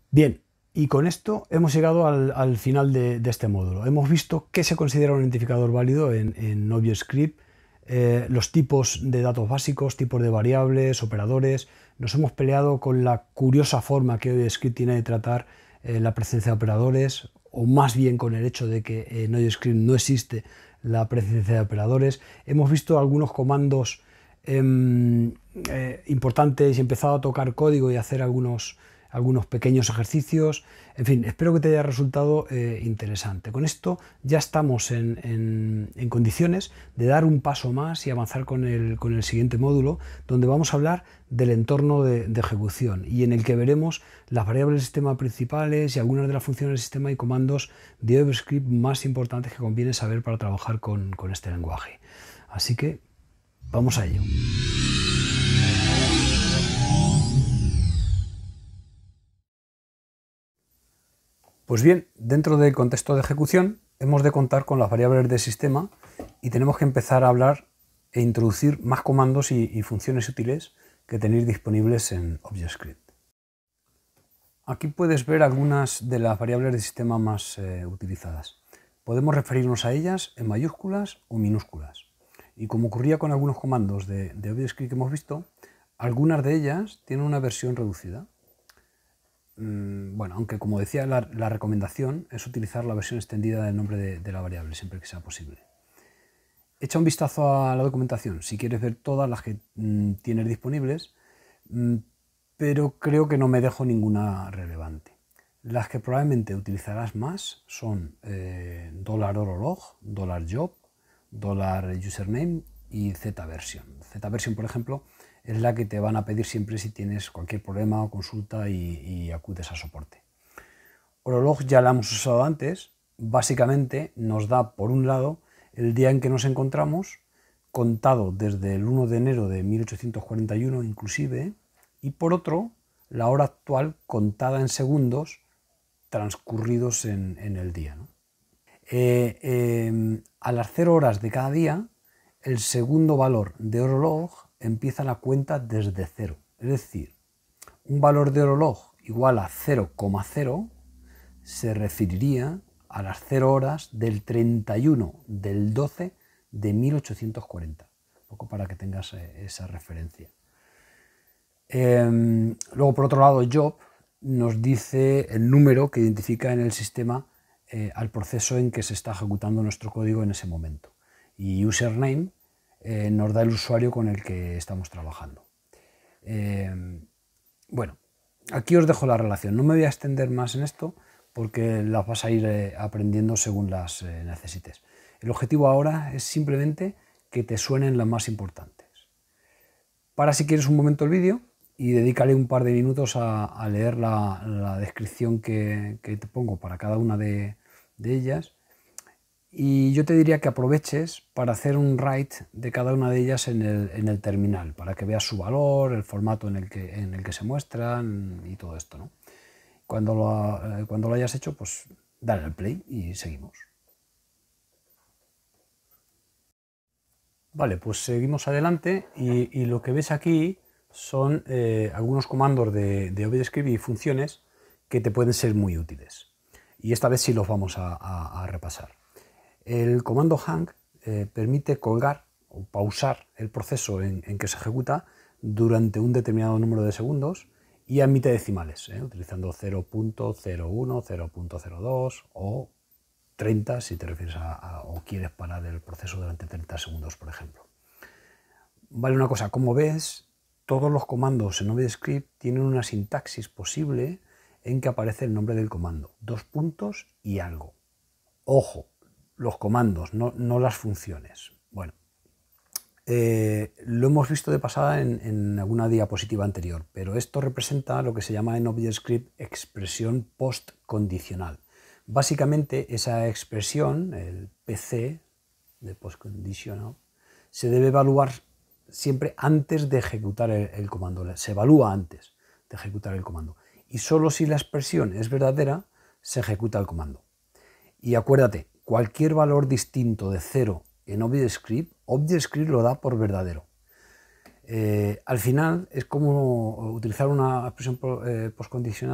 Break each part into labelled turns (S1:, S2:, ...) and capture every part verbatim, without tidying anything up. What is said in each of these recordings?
S1: Bien, y con esto hemos llegado al, al final de, de este módulo. Hemos visto qué se considera un identificador válido en, en ObjectScript, eh, los tipos de datos básicos, tipos de variables, operadores. Nos hemos peleado con la curiosa forma que ObjectScript tiene de tratar eh, la presencia de operadores, o más bien con el hecho de que en ObjectScript no existe la presencia de operadores. Hemos visto algunos comandos eh, eh, importantes y empezado a tocar código y hacer algunos algunos pequeños ejercicios. En fin, espero que te haya resultado eh, interesante. Con esto ya estamos en, en, en condiciones de dar un paso más y avanzar con el, con el siguiente módulo, donde vamos a hablar del entorno de, de ejecución y en el que veremos las variables del sistema principales y algunas de las funciones del sistema y comandos de ObjectScript más importantes que conviene saber para trabajar con, con este lenguaje. Así que vamos a ello. Pues bien, dentro del contexto de ejecución hemos de contar con las variables del sistema y tenemos que empezar a hablar e introducir más comandos y, y funciones útiles que tenéis disponibles en ObjectScript. Aquí puedes ver algunas de las variables del sistema más eh, utilizadas. Podemos referirnos a ellas en mayúsculas o minúsculas. Y como ocurría con algunos comandos de, de ObjectScript que hemos visto, algunas de ellas tienen una versión reducida. Bueno, aunque como decía, la, la recomendación es utilizar la versión extendida del nombre de, de la variable, siempre que sea posible. Echa un vistazo a la documentación si quieres ver todas las que mmm, tienes disponibles, mmm, pero creo que no me dejo ninguna relevante. Las que probablemente utilizarás más son eh, $orolog, $job, $username y zversion. Zversion, por ejemplo, es la que te van a pedir siempre si tienes cualquier problema o consulta y, y acudes a soporte. Orolog ya la hemos usado antes, básicamente nos da por un lado el día en que nos encontramos, contado desde el uno de enero de mil ochocientos cuarenta y uno inclusive, y por otro la hora actual contada en segundos transcurridos en, en el día, ¿no? Eh, eh, a las cero horas de cada día, el segundo valor de Orolog empieza la cuenta desde cero. Es decir, un valor de Orolog igual a cero coma cero se referiría a las cero horas del treinta y uno del doce de mil ochocientos cuarenta. Un poco para que tengas esa referencia. Eh, luego, por otro lado, job nos dice el número que identifica en el sistema eh, al proceso en que se está ejecutando nuestro código en ese momento. Y username eh, nos da el usuario con el que estamos trabajando. Eh, bueno, aquí os dejo la relación. No me voy a extender más en esto porque las vas a ir eh, aprendiendo según las eh, necesites. El objetivo ahora es simplemente que te suenen las más importantes. Para si quieres un momento el vídeo y dedícale un par de minutos a, a leer la, la descripción que, que te pongo para cada una de, de ellas. Y yo te diría que aproveches para hacer un write de cada una de ellas en el, en el terminal, para que veas su valor, el formato en el que, en el que se muestran y todo esto, ¿no? Cuando lo, eh, cuando lo hayas hecho, pues dale al play y seguimos. Vale, pues seguimos adelante y, y lo que ves aquí son eh, algunos comandos de, de ObjectScript y funciones que te pueden ser muy útiles. Y esta vez sí los vamos a, a, a repasar. El comando hang eh, permite colgar o pausar el proceso en, en que se ejecuta durante un determinado número de segundos y admite decimales, eh, utilizando cero punto cero uno, cero punto cero dos o treinta si te refieres a, a o quieres parar el proceso durante treinta segundos, por ejemplo. Vale, una cosa, como ves, todos los comandos en ObjectScript tienen una sintaxis posible en que aparece el nombre del comando, dos puntos y algo. Ojo, los comandos, no, no las funciones. Bueno, eh, lo hemos visto de pasada en, en alguna diapositiva anterior, pero esto representa lo que se llama en ObjectScript expresión postcondicional. Básicamente esa expresión, el P C de postconditional, se debe evaluar siempre antes de ejecutar el, el comando, se evalúa antes de ejecutar el comando. Y solo si la expresión es verdadera, se ejecuta el comando. Y acuérdate, cualquier valor distinto de cero en ObjectScript, ObjectScript lo da por verdadero. Eh, al final es como utilizar una expresión eh, postcondicional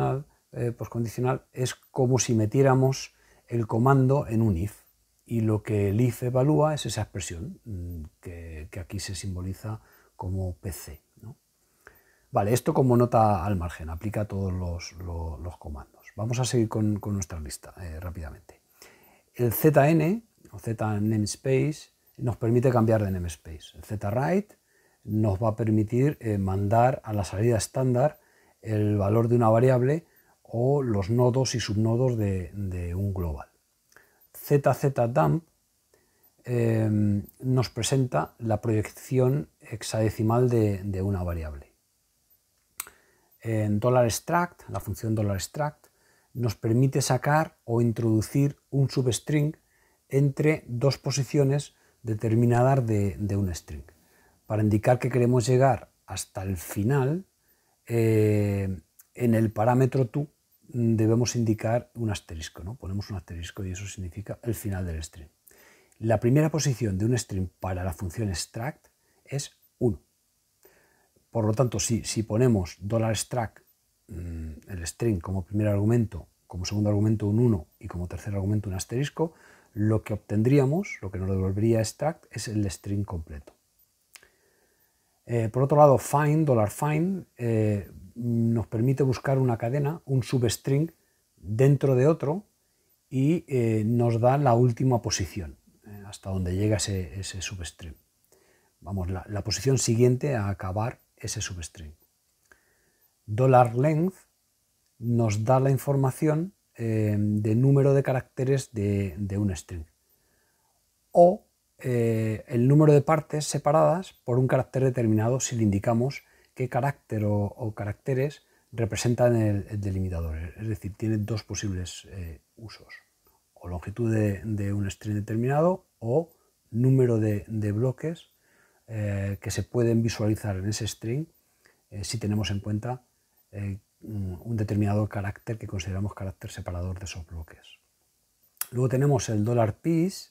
S1: eh, pues condicional es como si metiéramos el comando en un if, y lo que el if evalúa es esa expresión que, que aquí se simboliza como P C, ¿no? Vale, esto como nota al margen, aplica a todos los, los, los comandos. Vamos a seguir con, con nuestra lista eh, rápidamente. El Z N, o Z namespace, nos permite cambiar de namespace. El Z write nos va a permitir eh, mandar a la salida estándar el valor de una variable o los nodos y subnodos de, de un global. Z Z dump eh, nos presenta la proyección hexadecimal de, de una variable. En $extract, la función $extract, nos permite sacar o introducir un substring entre dos posiciones determinadas de, de un string. Para indicar que queremos llegar hasta el final, eh, en el parámetro to debemos indicar un asterisco, ¿no? Ponemos un asterisco y eso significa el final del string. La primera posición de un string para la función extract es uno. Por lo tanto, si, si ponemos $extract, el string como primer argumento, como segundo argumento un uno y como tercer argumento un asterisco, lo que obtendríamos, lo que nos devolvería extract, es el string completo. Eh, por otro lado, find, $find, eh, nos permite buscar una cadena, un substring, dentro de otro y eh, nos da la última posición, eh, hasta donde llega ese, ese substring. Vamos, la, la posición siguiente a acabar ese substring. $length nos da la información eh, de número de caracteres de, de un string. O eh, el número de partes separadas por un carácter determinado si le indicamos qué carácter o, o caracteres representan el, el delimitador. Es decir, tiene dos posibles eh, usos. O longitud de, de un string determinado o número de, de bloques eh, que se pueden visualizar en ese string eh, si tenemos en cuenta eh, un determinado carácter que consideramos carácter separador de esos bloques. Luego tenemos el $piece,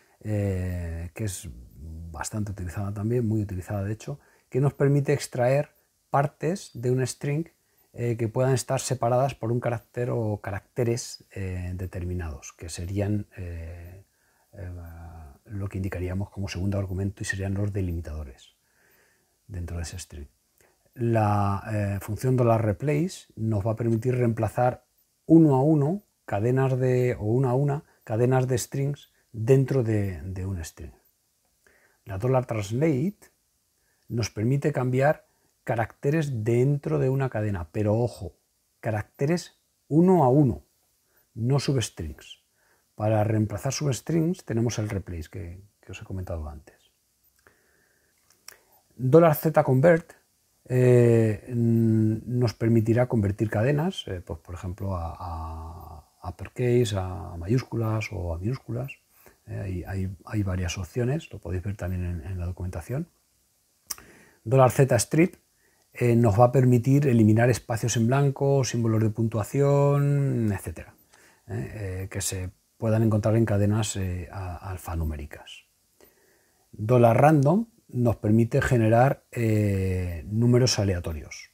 S1: eh, que es bastante utilizada también, muy utilizada de hecho, que nos permite extraer partes de un string eh, que puedan estar separadas por un carácter o caracteres eh, determinados, que serían eh, eh, lo que indicaríamos como segundo argumento y serían los delimitadores dentro de ese string. La eh, función $replace nos va a permitir reemplazar uno a uno cadenas de, o una a una cadenas de strings dentro de, de un string. La $translate nos permite cambiar caracteres dentro de una cadena, pero ojo, caracteres uno a uno, no substrings. Para reemplazar substrings tenemos el replace que, que os he comentado antes. $zconvert eh, nos permitirá convertir cadenas, eh, pues, por ejemplo, a, a uppercase, a mayúsculas o a minúsculas. Eh, hay, hay, hay varias opciones, lo podéis ver también en, en la documentación. $zstrip eh, nos va a permitir eliminar espacios en blanco, símbolos de puntuación, etcétera, eh, eh, que se puedan encontrar en cadenas eh, alfanuméricas. $random nos permite generar eh, números aleatorios.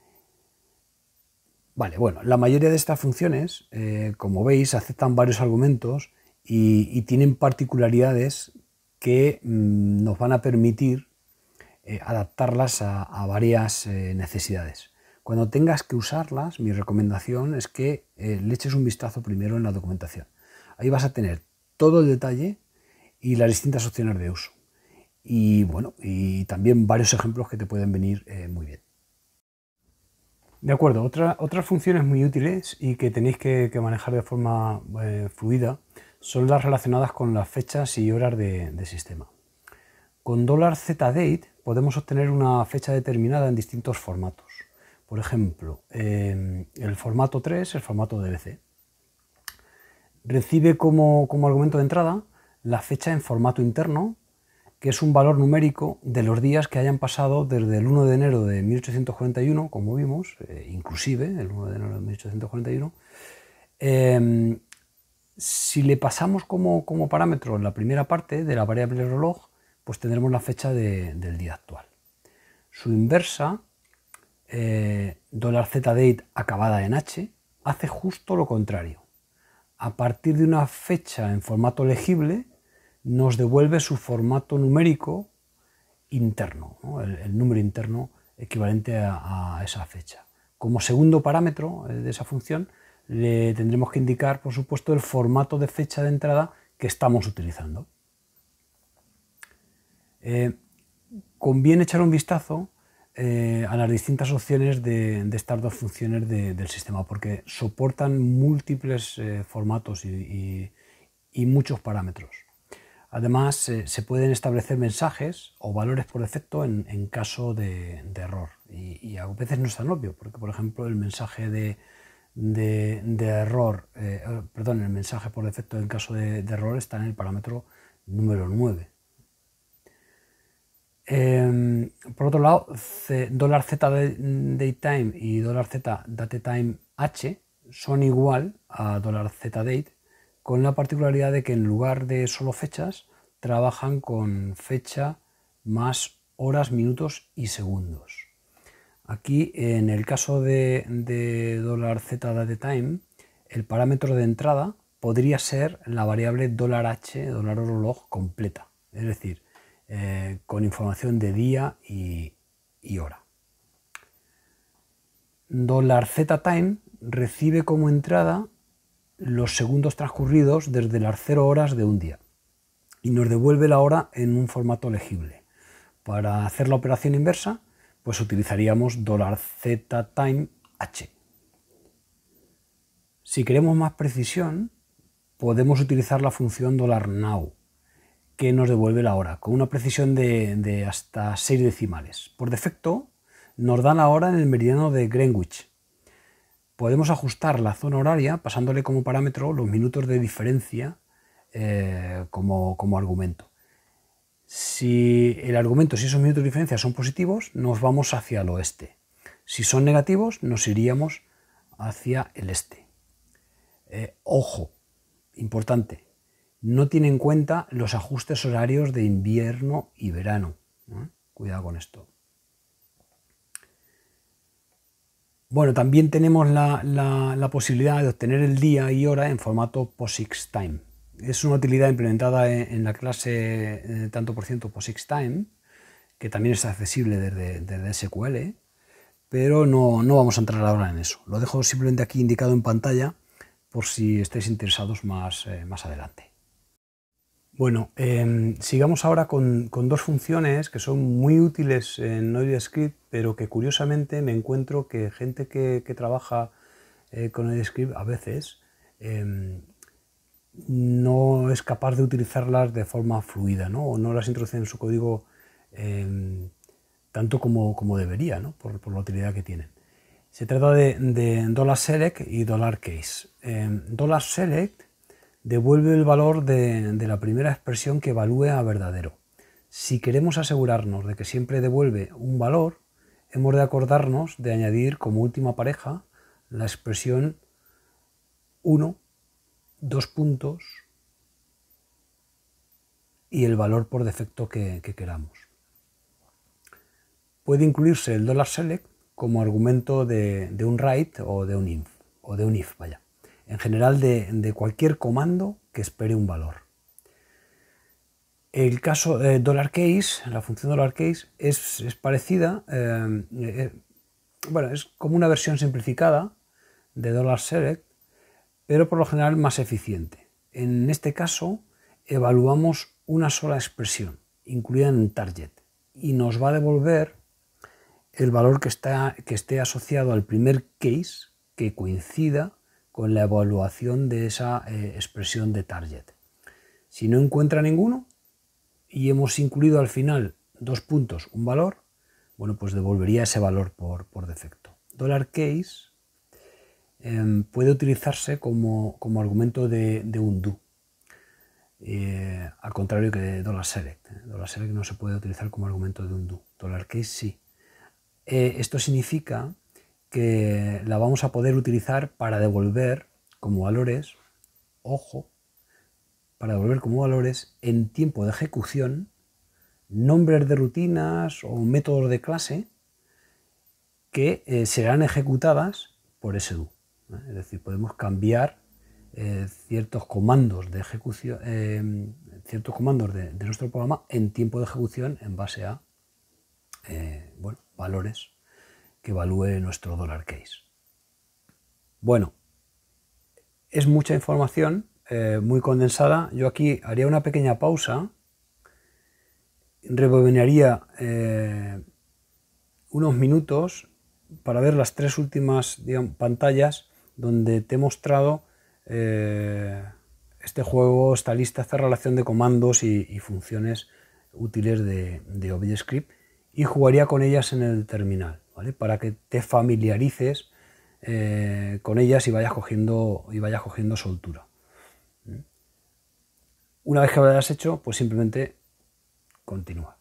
S1: Vale, bueno, la mayoría de estas funciones, eh, como veis, aceptan varios argumentos y, y tienen particularidades que mmm, nos van a permitir eh, adaptarlas a, a varias eh, necesidades. Cuando tengas que usarlas, mi recomendación es que eh, le eches un vistazo primero en la documentación. Ahí vas a tener todo el detalle y las distintas opciones de uso. Y bueno, y también varios ejemplos que te pueden venir eh, muy bien. De acuerdo, otra, otras funciones muy útiles y que tenéis que, que manejar de forma eh, fluida son las relacionadas con las fechas y horas de, de sistema. Con $zdate podemos obtener una fecha determinada en distintos formatos. Por ejemplo, eh, el formato tres, el formato D B C. Recibe como, como argumento de entrada la fecha en formato interno, que es un valor numérico de los días que hayan pasado desde el uno de enero de mil ochocientos cuarenta y uno, como vimos, eh, inclusive el uno de enero de mil ochocientos cuarenta y uno. Eh, si le pasamos como, como parámetro la primera parte de la variable reloj, pues tendremos la fecha de, del día actual. Su inversa, eh, $zdate acabada en H, hace justo lo contrario. A partir de una fecha en formato legible, nos devuelve su formato numérico interno, ¿no? el, el número interno equivalente a, a esa fecha. Como segundo parámetro de esa función, le tendremos que indicar, por supuesto, el formato de fecha de entrada que estamos utilizando. Eh, conviene echar un vistazo eh, a las distintas opciones de, de estas dos funciones de, del sistema, porque soportan múltiples eh, formatos y, y, y muchos parámetros. Además, eh, se pueden establecer mensajes o valores por defecto en, en caso de, de error. Y, y a veces no es tan obvio, porque, por ejemplo, el mensaje de, de, de error, eh, perdón, el mensaje por defecto en caso de, de error está en el parámetro número nueve. Eh, por otro lado, $ZDateTime y $ZDateTime H son igual a $ZDate, con la particularidad de que en lugar de solo fechas, trabajan con fecha más horas, minutos y segundos. Aquí, en el caso de, de $ZDateTime, el parámetro de entrada podría ser la variable $H, $horolog completa, es decir, eh, con información de día y, y hora. $ZTime recibe como entrada los segundos transcurridos desde las cero horas de un día y nos devuelve la hora en un formato legible. Para hacer la operación inversa, pues utilizaríamos $ZTime H. Si queremos más precisión, podemos utilizar la función $now, que nos devuelve la hora, con una precisión de, de hasta seis decimales. Por defecto, nos da la hora en el meridiano de Greenwich. Podemos ajustar la zona horaria pasándole como parámetro los minutos de diferencia eh, como, como argumento. Si el argumento, si esos minutos de diferencia son positivos, nos vamos hacia el oeste. Si son negativos, nos iríamos hacia el este. Eh, ojo, importante, no tiene en cuenta los ajustes horarios de invierno y verano. ¿eh? Cuidado con esto. Bueno, también tenemos la, la, la posibilidad de obtener el día y hora en formato POSIX-Time. Es una utilidad implementada en, en la clase eh, tanto por ciento POSIX-Time, que también es accesible desde, desde S Q L, pero no, no vamos a entrar ahora en eso. Lo dejo simplemente aquí indicado en pantalla por si estáis interesados más, eh, más adelante. Bueno, eh, sigamos ahora con, con dos funciones que son muy útiles en NoideScript, pero que curiosamente me encuentro que gente que, que trabaja eh, con NoideScript a veces eh, no es capaz de utilizarlas de forma fluida, ¿no? O no las introduce en su código eh, tanto como, como debería, ¿no? por, por la utilidad que tienen. Se trata de, de $select y $case. Eh, $select devuelve el valor de, de la primera expresión que evalúe a verdadero. Si queremos asegurarnos de que siempre devuelve un valor, hemos de acordarnos de añadir como última pareja la expresión uno, dos puntos y el valor por defecto que, que queramos. Puede incluirse el $select como argumento de, de un write o de un if, o de un if, vaya. En general de, de cualquier comando que espere un valor. El caso de eh, $case, la función $case es, es parecida, eh, eh, bueno, es como una versión simplificada de $select, pero por lo general más eficiente. En este caso evaluamos una sola expresión, incluida en target, y nos va a devolver el valor que, está, que esté asociado al primer case que coincida con la evaluación de esa eh, expresión de target. Si no encuentra ninguno y hemos incluido al final dos puntos, un valor, bueno, pues devolvería ese valor por, por defecto. $case eh, puede utilizarse como, como argumento de, de un do, eh, al contrario que de $select. $select no se puede utilizar como argumento de un do, $case sí. Eh, esto significa que la vamos a poder utilizar para devolver como valores, ojo, para devolver como valores en tiempo de ejecución nombres de rutinas o métodos de clase que eh, serán ejecutadas por ese do. ¿eh? Es decir, podemos cambiar eh, ciertos comandos de ejecución, eh, ciertos comandos de, de nuestro programa en tiempo de ejecución en base a eh, bueno, valores que evalúe nuestro dollar case. Bueno, es mucha información, eh, muy condensada. Yo aquí haría una pequeña pausa, rebobinaría eh, unos minutos para ver las tres últimas, digamos, pantallas donde te he mostrado eh, este juego, esta lista, esta relación de comandos y, y funciones útiles de, de ObjScript, y jugaría con ellas en el terminal, ¿vale? Para que te familiarices eh, con ellas y vayas cogiendo, y vayas cogiendo soltura. Una vez que lo hayas hecho, pues simplemente continúa.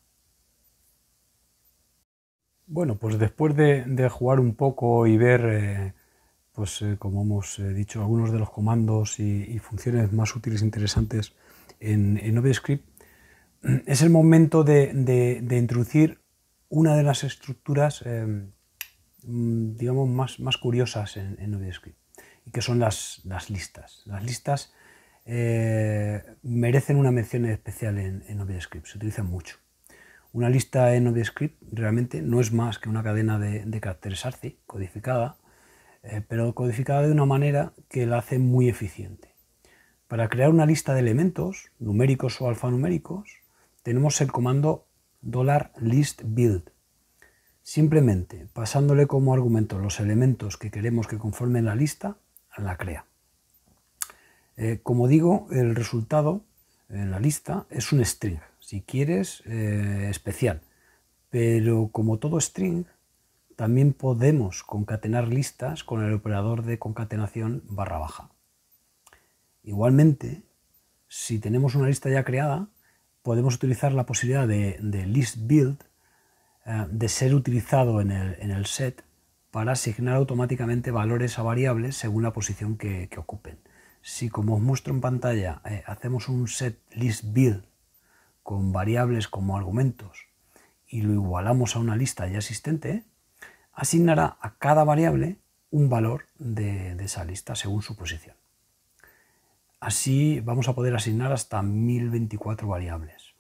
S1: Bueno, pues después de, de jugar un poco y ver, eh, pues eh, como hemos eh, dicho, algunos de los comandos y, y funciones más útiles e interesantes en, en ObjScript, es el momento de, de, de introducir una de las estructuras, eh, digamos, más, más curiosas en, en ObjScript, y que son las, las listas. Las listas eh, merecen una mención especial en, en ObjScript, se utilizan mucho. Una lista en ObjScript realmente no es más que una cadena de, de caracteres ARCI codificada, eh, pero codificada de una manera que la hace muy eficiente. Para crear una lista de elementos, numéricos o alfanuméricos, tenemos el comando $listBuild. Simplemente pasándole como argumento los elementos que queremos que conformen la lista, la crea. Eh, como digo, el resultado en la lista es un string, si quieres, eh, especial, pero como todo string, también podemos concatenar listas con el operador de concatenación barra baja. Igualmente, si tenemos una lista ya creada, podemos utilizar la posibilidad de, de listBuild, eh, de ser utilizado en el, en el set para asignar automáticamente valores a variables según la posición que, que ocupen. Si, como os muestro en pantalla, eh, hacemos un set listBuild con variables como argumentos y lo igualamos a una lista ya existente, asignará a cada variable un valor de, de esa lista según su posición. Así vamos a poder asignar hasta mil veinticuatro variables.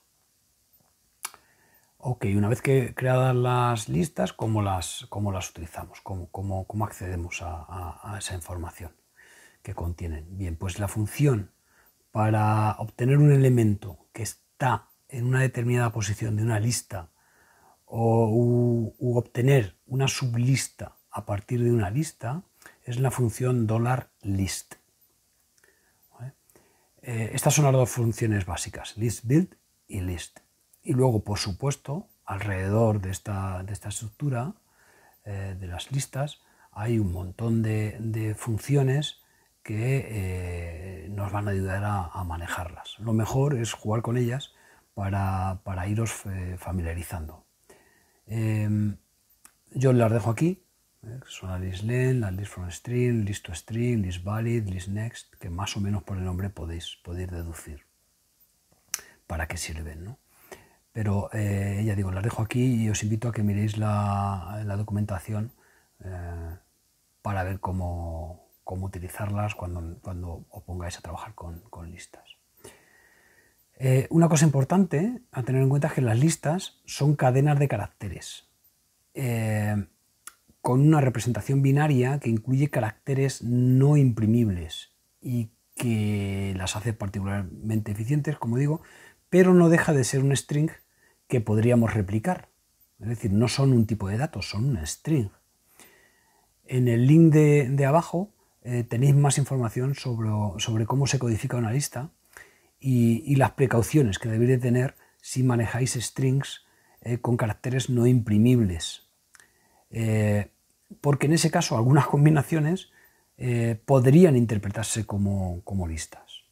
S1: Ok, una vez que creadas las listas, ¿cómo las, cómo las utilizamos? ¿Cómo, cómo, cómo accedemos a, a, a esa información que contienen? Bien, pues la función para obtener un elemento que está en una determinada posición de una lista o u, u obtener una sublista a partir de una lista es la función $list. ¿Vale? Eh, estas son las dos funciones básicas, listBuild y list. Y luego, por supuesto, alrededor de esta, de esta estructura eh, de las listas hay un montón de, de funciones que eh, nos van a ayudar a, a manejarlas. Lo mejor es jugar con ellas para, para iros eh, familiarizando. Eh, yo las dejo aquí, eh, son la listLen, la listFromString, listToString, listValid, listNext, que más o menos por el nombre podéis, podéis deducir para qué sirven, ¿no? Pero eh, ya digo, las dejo aquí y os invito a que miréis la, la documentación eh, para ver cómo, cómo utilizarlas cuando, cuando os pongáis a trabajar con, con listas. Eh, una cosa importante a tener en cuenta es que las listas son cadenas de caracteres eh, con una representación binaria que incluye caracteres no imprimibles y que las hace particularmente eficientes, como digo, pero no deja de ser un string que podríamos replicar. Es decir, no son un tipo de datos, son un string. En el link de, de abajo eh, tenéis más información sobre, sobre cómo se codifica una lista y, y las precauciones que debéis de tener si manejáis strings eh, con caracteres no imprimibles. Eh, porque en ese caso algunas combinaciones eh, podrían interpretarse como, como listas.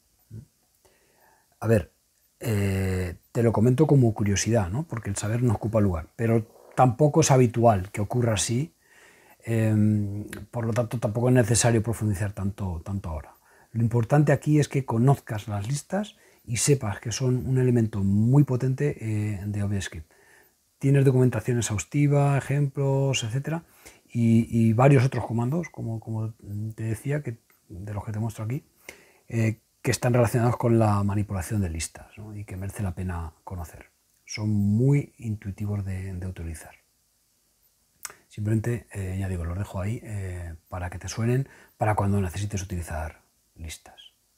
S1: A ver, eh, te lo comento como curiosidad, ¿no? Porque el saber no ocupa lugar, pero tampoco es habitual que ocurra así, eh, por lo tanto tampoco es necesario profundizar tanto, tanto ahora. Lo importante aquí es que conozcas las listas y sepas que son un elemento muy potente eh, de ObjScript. Tienes documentación exhaustiva, ejemplos, etcétera, y, y varios otros comandos, como, como te decía, que, de los que te muestro aquí, eh, que están relacionados con la manipulación de listas, ¿no? Y que merece la pena conocer. Son muy intuitivos de, de utilizar. Simplemente, eh, ya digo, los dejo ahí eh, para que te suenen para cuando necesites utilizar listas.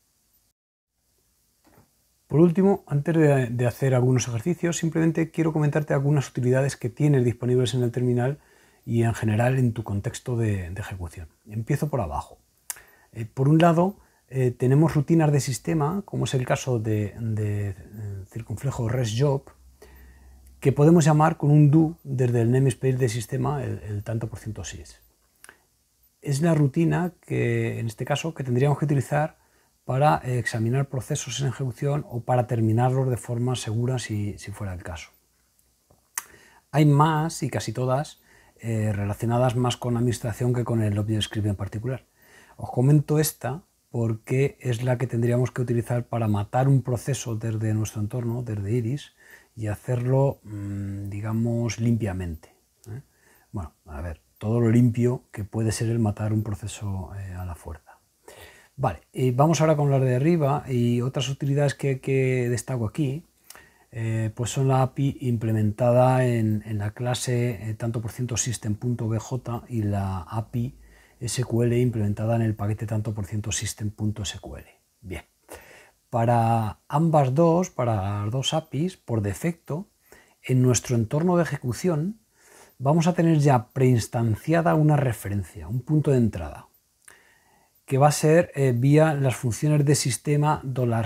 S1: Por último, antes de, de hacer algunos ejercicios, simplemente quiero comentarte algunas utilidades que tienes disponibles en el terminal y en general en tu contexto de, de ejecución. Empiezo por abajo. Eh, por un lado, eh, tenemos rutinas de sistema, como es el caso de, de eh, circunflejo REST-job, que podemos llamar con un do desde el namespace de sistema, el, el tanto por ciento sys. Es la rutina que, en este caso, que tendríamos que utilizar para examinar procesos en ejecución o para terminarlos de forma segura si, si fuera el caso. Hay más, y casi todas, eh, relacionadas más con administración que con el ObjectScript en particular. Os comento esta porque es la que tendríamos que utilizar para matar un proceso desde nuestro entorno, desde Iris, y hacerlo, digamos, limpiamente. ¿eh? Bueno, a ver, todo lo limpio que puede ser el matar un proceso eh, a la fuerza. Vale, y vamos ahora con las de arriba, y otras utilidades que, que destaco aquí, eh, pues son la A P I implementada en, en la clase eh, tanto por ciento system.bj y la A P I S Q L implementada en el paquete tanto por ciento system.sql. Bien. Para ambas dos, para las dos A P Is, por defecto, en nuestro entorno de ejecución vamos a tener ya preinstanciada una referencia, un punto de entrada, que va a ser eh, vía las funciones de sistema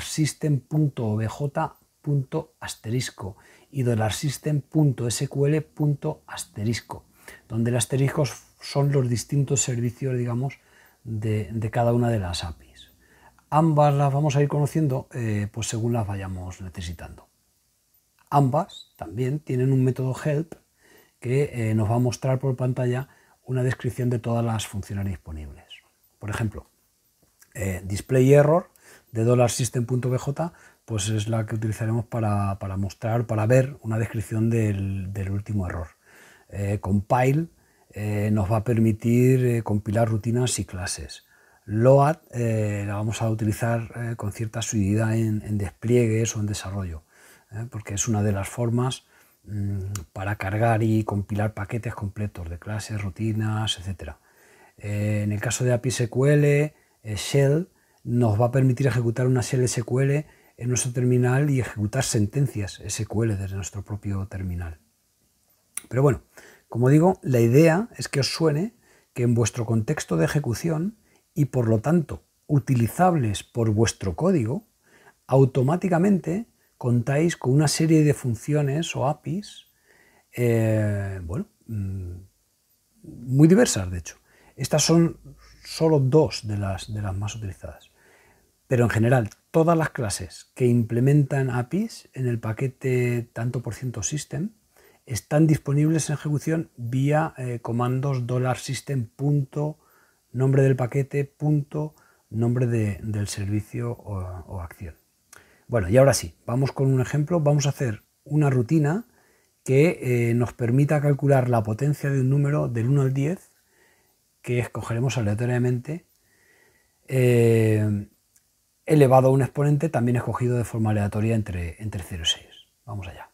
S1: $system.obj.asterisco y $system.sql.asterisco, donde el asterisco son los distintos servicios, digamos, de, de cada una de las A P Is. Ambas las vamos a ir conociendo eh, pues según las vayamos necesitando. Ambas también tienen un método help que eh, nos va a mostrar por pantalla una descripción de todas las funciones disponibles. Por ejemplo, eh, display error de $system.bj pues es la que utilizaremos para, para mostrar, para ver una descripción del, del último error. Eh, compile eh, nos va a permitir eh, compilar rutinas y clases. Load eh, la vamos a utilizar eh, con cierta asiduidad en, en despliegues o en desarrollo, eh, porque es una de las formas mmm, para cargar y compilar paquetes completos de clases, rutinas, etcétera. Eh, en el caso de A P I S Q L, eh, Shell nos va a permitir ejecutar una Shell S Q L en nuestro terminal y ejecutar sentencias S Q L desde nuestro propio terminal. Pero bueno, como digo, la idea es que os suene que en vuestro contexto de ejecución y por lo tanto utilizables por vuestro código, automáticamente contáis con una serie de funciones o A P Is eh, bueno, muy diversas, de hecho. Estas son solo dos de las, de las más utilizadas. Pero en general, todas las clases que implementan A P Is en el paquete tanto por ciento system están disponibles en ejecución vía eh, comandos $system. Nombre del paquete, punto, nombre de, del servicio o, o acción. Bueno, y ahora sí, vamos con un ejemplo. Vamos a hacer una rutina que eh, nos permita calcular la potencia de un número del uno al diez, que escogeremos aleatoriamente, eh, elevado a un exponente también escogido de forma aleatoria entre, entre cero y seis. Vamos allá.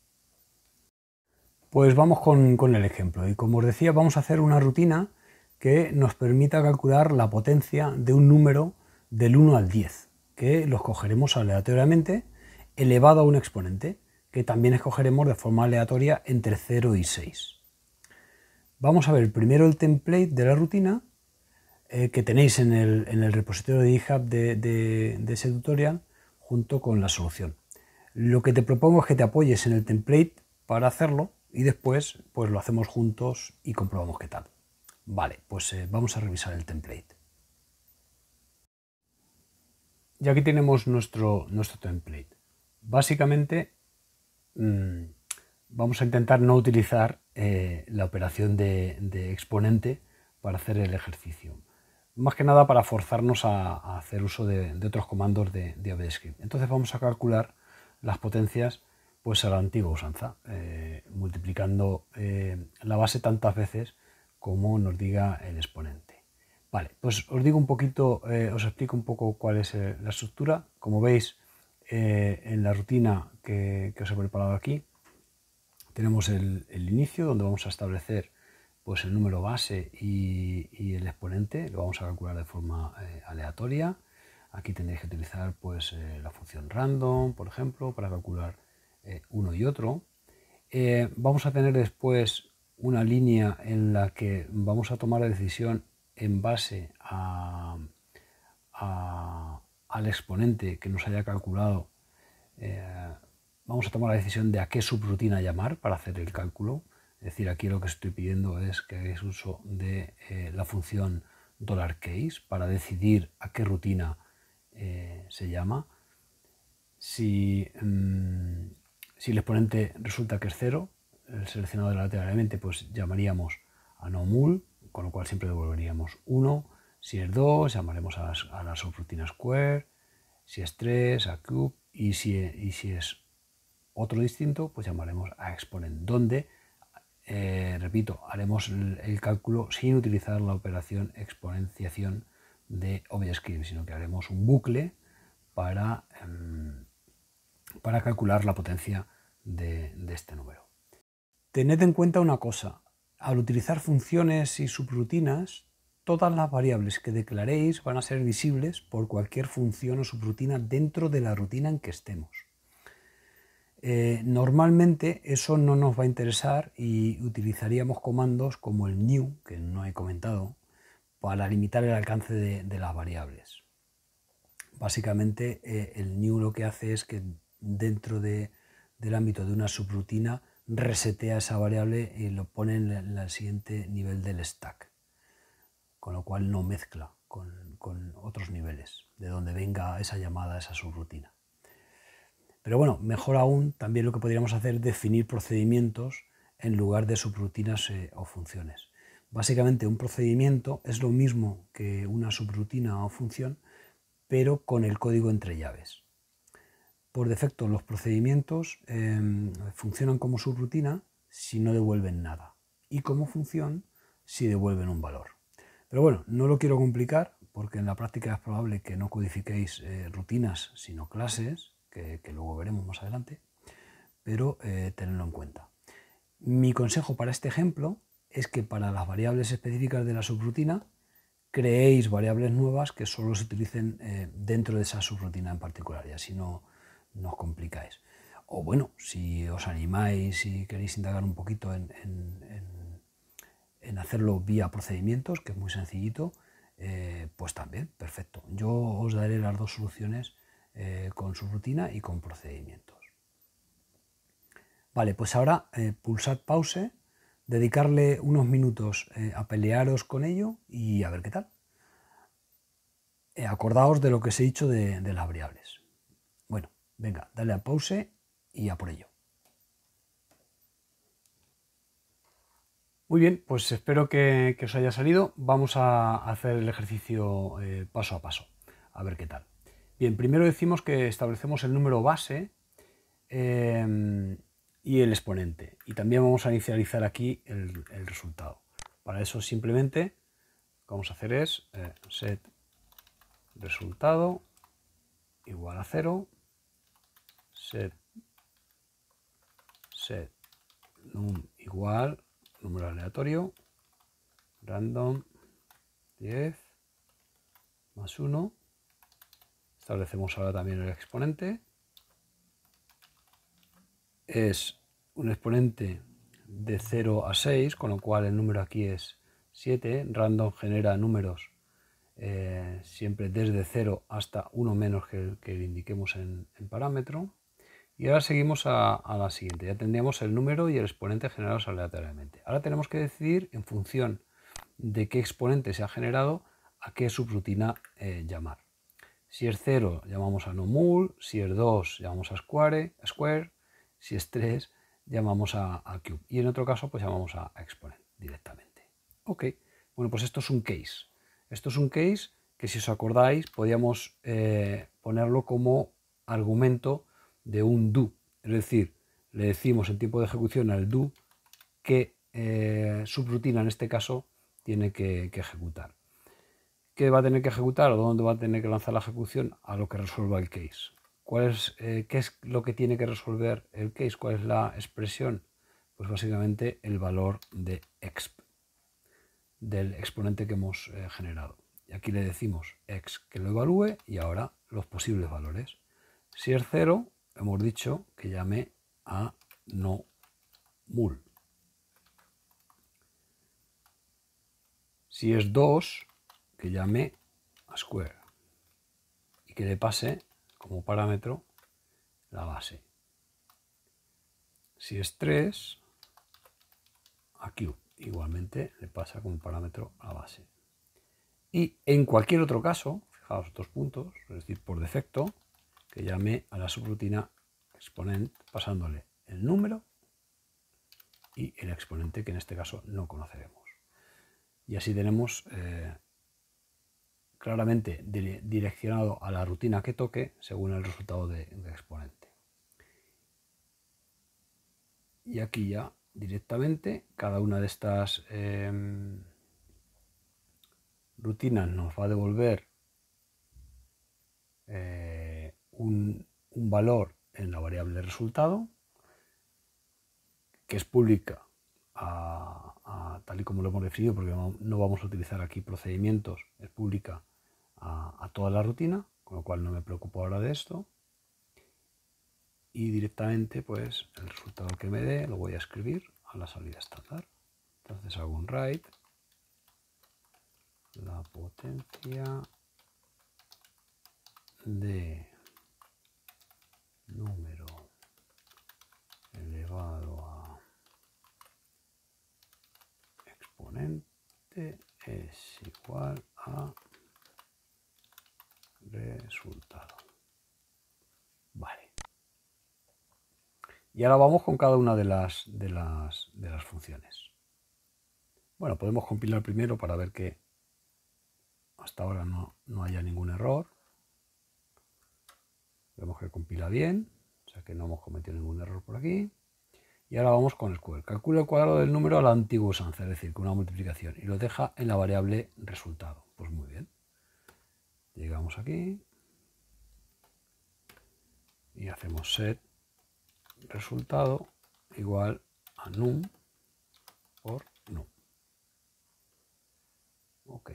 S1: Pues vamos con, con el ejemplo. Y como os decía, vamos a hacer una rutina que nos permita calcular la potencia de un número del uno al diez, que lo escogeremos aleatoriamente elevado a un exponente, que también escogeremos de forma aleatoria entre cero y seis. Vamos a ver primero el template de la rutina eh, que tenéis en el, en el repositorio de GitHub de, de, de ese tutorial junto con la solución. Lo que te propongo es que te apoyes en el template para hacerlo y después pues lo hacemos juntos y comprobamos qué tal. Vale, pues eh, vamos a revisar el template. Y aquí tenemos nuestro, nuestro template. Básicamente mmm, vamos a intentar no utilizar eh, la operación de, de exponente para hacer el ejercicio. Más que nada para forzarnos a, a hacer uso de, de otros comandos de, de ObjectScript. Entonces vamos a calcular las potencias pues a la antigua usanza, eh, multiplicando eh, la base tantas veces como nos diga el exponente. Vale, pues os digo un poquito, eh, os explico un poco cuál es eh, la estructura. Como veis, eh, en la rutina que, que os he preparado aquí, tenemos el, el inicio, donde vamos a establecer pues, el número base y, y el exponente. Lo vamos a calcular de forma eh, aleatoria. Aquí tendréis que utilizar pues, eh, la función random, por ejemplo, para calcular eh, uno y otro. Eh, vamos a tener después una línea en la que vamos a tomar la decisión en base a, a, al exponente que nos haya calculado. Eh, vamos a tomar la decisión de a qué subrutina llamar para hacer el cálculo. Es decir, aquí lo que estoy pidiendo es que hagáis uso de eh, la función $case para decidir a qué rutina eh, se llama. Si, mmm, si el exponente resulta que es cero, el seleccionado aleatoriamente, pues llamaríamos a nomul, con lo cual siempre devolveríamos uno. Si es dos, llamaremos a, las, a la subrutina square. Si es tres, a cube. Y si, y si es otro distinto, pues llamaremos a exponent, donde, eh, repito, haremos el, el cálculo sin utilizar la operación exponenciación de ObjScript, sino que haremos un bucle para, eh, para calcular la potencia de, de este número. Tened en cuenta una cosa, al utilizar funciones y subrutinas, todas las variables que declaréis van a ser visibles por cualquier función o subrutina dentro de la rutina en que estemos. Eh, normalmente eso no nos va a interesar y utilizaríamos comandos como el new, que no he comentado, para limitar el alcance de, de las variables. Básicamente eh, el new lo que hace es que dentro de, del ámbito de una subrutina resetea esa variable y lo pone en el siguiente nivel del stack, con lo cual no mezcla con, con otros niveles de donde venga esa llamada a esa subrutina. Pero bueno, mejor aún, también lo que podríamos hacer es definir procedimientos en lugar de subrutinas eh, o funciones. Básicamente un procedimiento es lo mismo que una subrutina o función, pero con el código entre llaves. Por defecto, los procedimientos eh, funcionan como subrutina si no devuelven nada y como función si devuelven un valor. Pero bueno, no lo quiero complicar porque en la práctica es probable que no codifiquéis eh, rutinas sino clases, que, que luego veremos más adelante, pero eh, tenedlo en cuenta. Mi consejo para este ejemplo es que para las variables específicas de la subrutina creéis variables nuevas que solo se utilicen eh, dentro de esa subrutina en particular y así no, no os complicáis. O bueno, si os animáis y queréis indagar un poquito en, en, en, en hacerlo vía procedimientos, que es muy sencillito, eh, pues también, perfecto. Yo os daré las dos soluciones eh, con subrutina y con procedimientos. Vale, pues ahora eh, pulsad pause, dedicarle unos minutos eh, a pelearos con ello y a ver qué tal. Eh, acordaos de lo que os he dicho de, de las variables. Bueno, venga, dale a pause y a por ello. Muy bien, pues espero que, que os haya salido. Vamos a hacer el ejercicio eh, paso a paso, a ver qué tal. Bien, primero decimos que establecemos el número base eh, y el exponente. Y también vamos a inicializar aquí el, el resultado. Para eso simplemente lo que vamos a hacer es eh, set resultado igual a cero, set, set num igual número aleatorio, random diez más uno. Establecemos ahora también el exponente. Es un exponente de cero a seis, con lo cual el número aquí es siete. Random genera números eh, siempre desde cero hasta uno menos que el que le indiquemos en, en parámetro. Y ahora seguimos a, a la siguiente. Ya tendríamos el número y el exponente generados aleatoriamente. Ahora tenemos que decidir en función de qué exponente se ha generado a qué subrutina eh, llamar. Si es cero llamamos a nomul, si es dos llamamos a square, a square, si es tres llamamos a, a cube y en otro caso pues llamamos a, a exponent directamente. Ok, bueno, pues esto es un case. Esto es un case que, si os acordáis, podíamos eh, ponerlo como argumento de un do. Es decir, le decimos en tiempo de ejecución al do qué eh, subrutina en este caso tiene que, que ejecutar. ¿Qué va a tener que ejecutar o dónde va a tener que lanzar la ejecución? A lo que resuelva el case. ¿Cuál es, eh, ¿Qué es lo que tiene que resolver el case? ¿Cuál es la expresión? Pues básicamente el valor de exp, del exponente que hemos eh, generado. Y aquí le decimos ex que lo evalúe y ahora los posibles valores. Si es cero, hemos dicho que llame a no mul. Si es dos, que llame a square y que le pase como parámetro la base. Si es tres, a cube. Igualmente le pasa como parámetro a la base. Y en cualquier otro caso, fijaos dos puntos, es decir, por defecto, que llame a la subrutina exponent pasándole el número y el exponente, que en este caso no conoceremos. Y así tenemos eh, claramente direccionado a la rutina que toque según el resultado de, de exponente. Y aquí ya directamente cada una de estas eh, rutinas nos va a devolver eh, un, un valor en la variable resultado, que es pública a, a, tal y como lo hemos definido, porque no, no vamos a utilizar aquí procedimientos, es pública a, a toda la rutina, con lo cual no me preocupo ahora de esto. Y directamente pues el resultado que me dé lo voy a escribir a la salida estándar. Entonces hago un write, la potencia de número elevado a exponente es igual a resultado. Vale. Y ahora vamos con cada una de las, de las, de las funciones. Bueno, podemos compilar primero para ver que hasta ahora no, no haya ningún error. Vemos que compila bien, o sea que no hemos cometido ningún error por aquí. Y ahora vamos con square. Calcula el cuadrado del número a la antigua usanza, es decir, con una multiplicación, y lo deja en la variable resultado. Pues muy bien. Llegamos aquí y hacemos set resultado igual a num por num. Ok.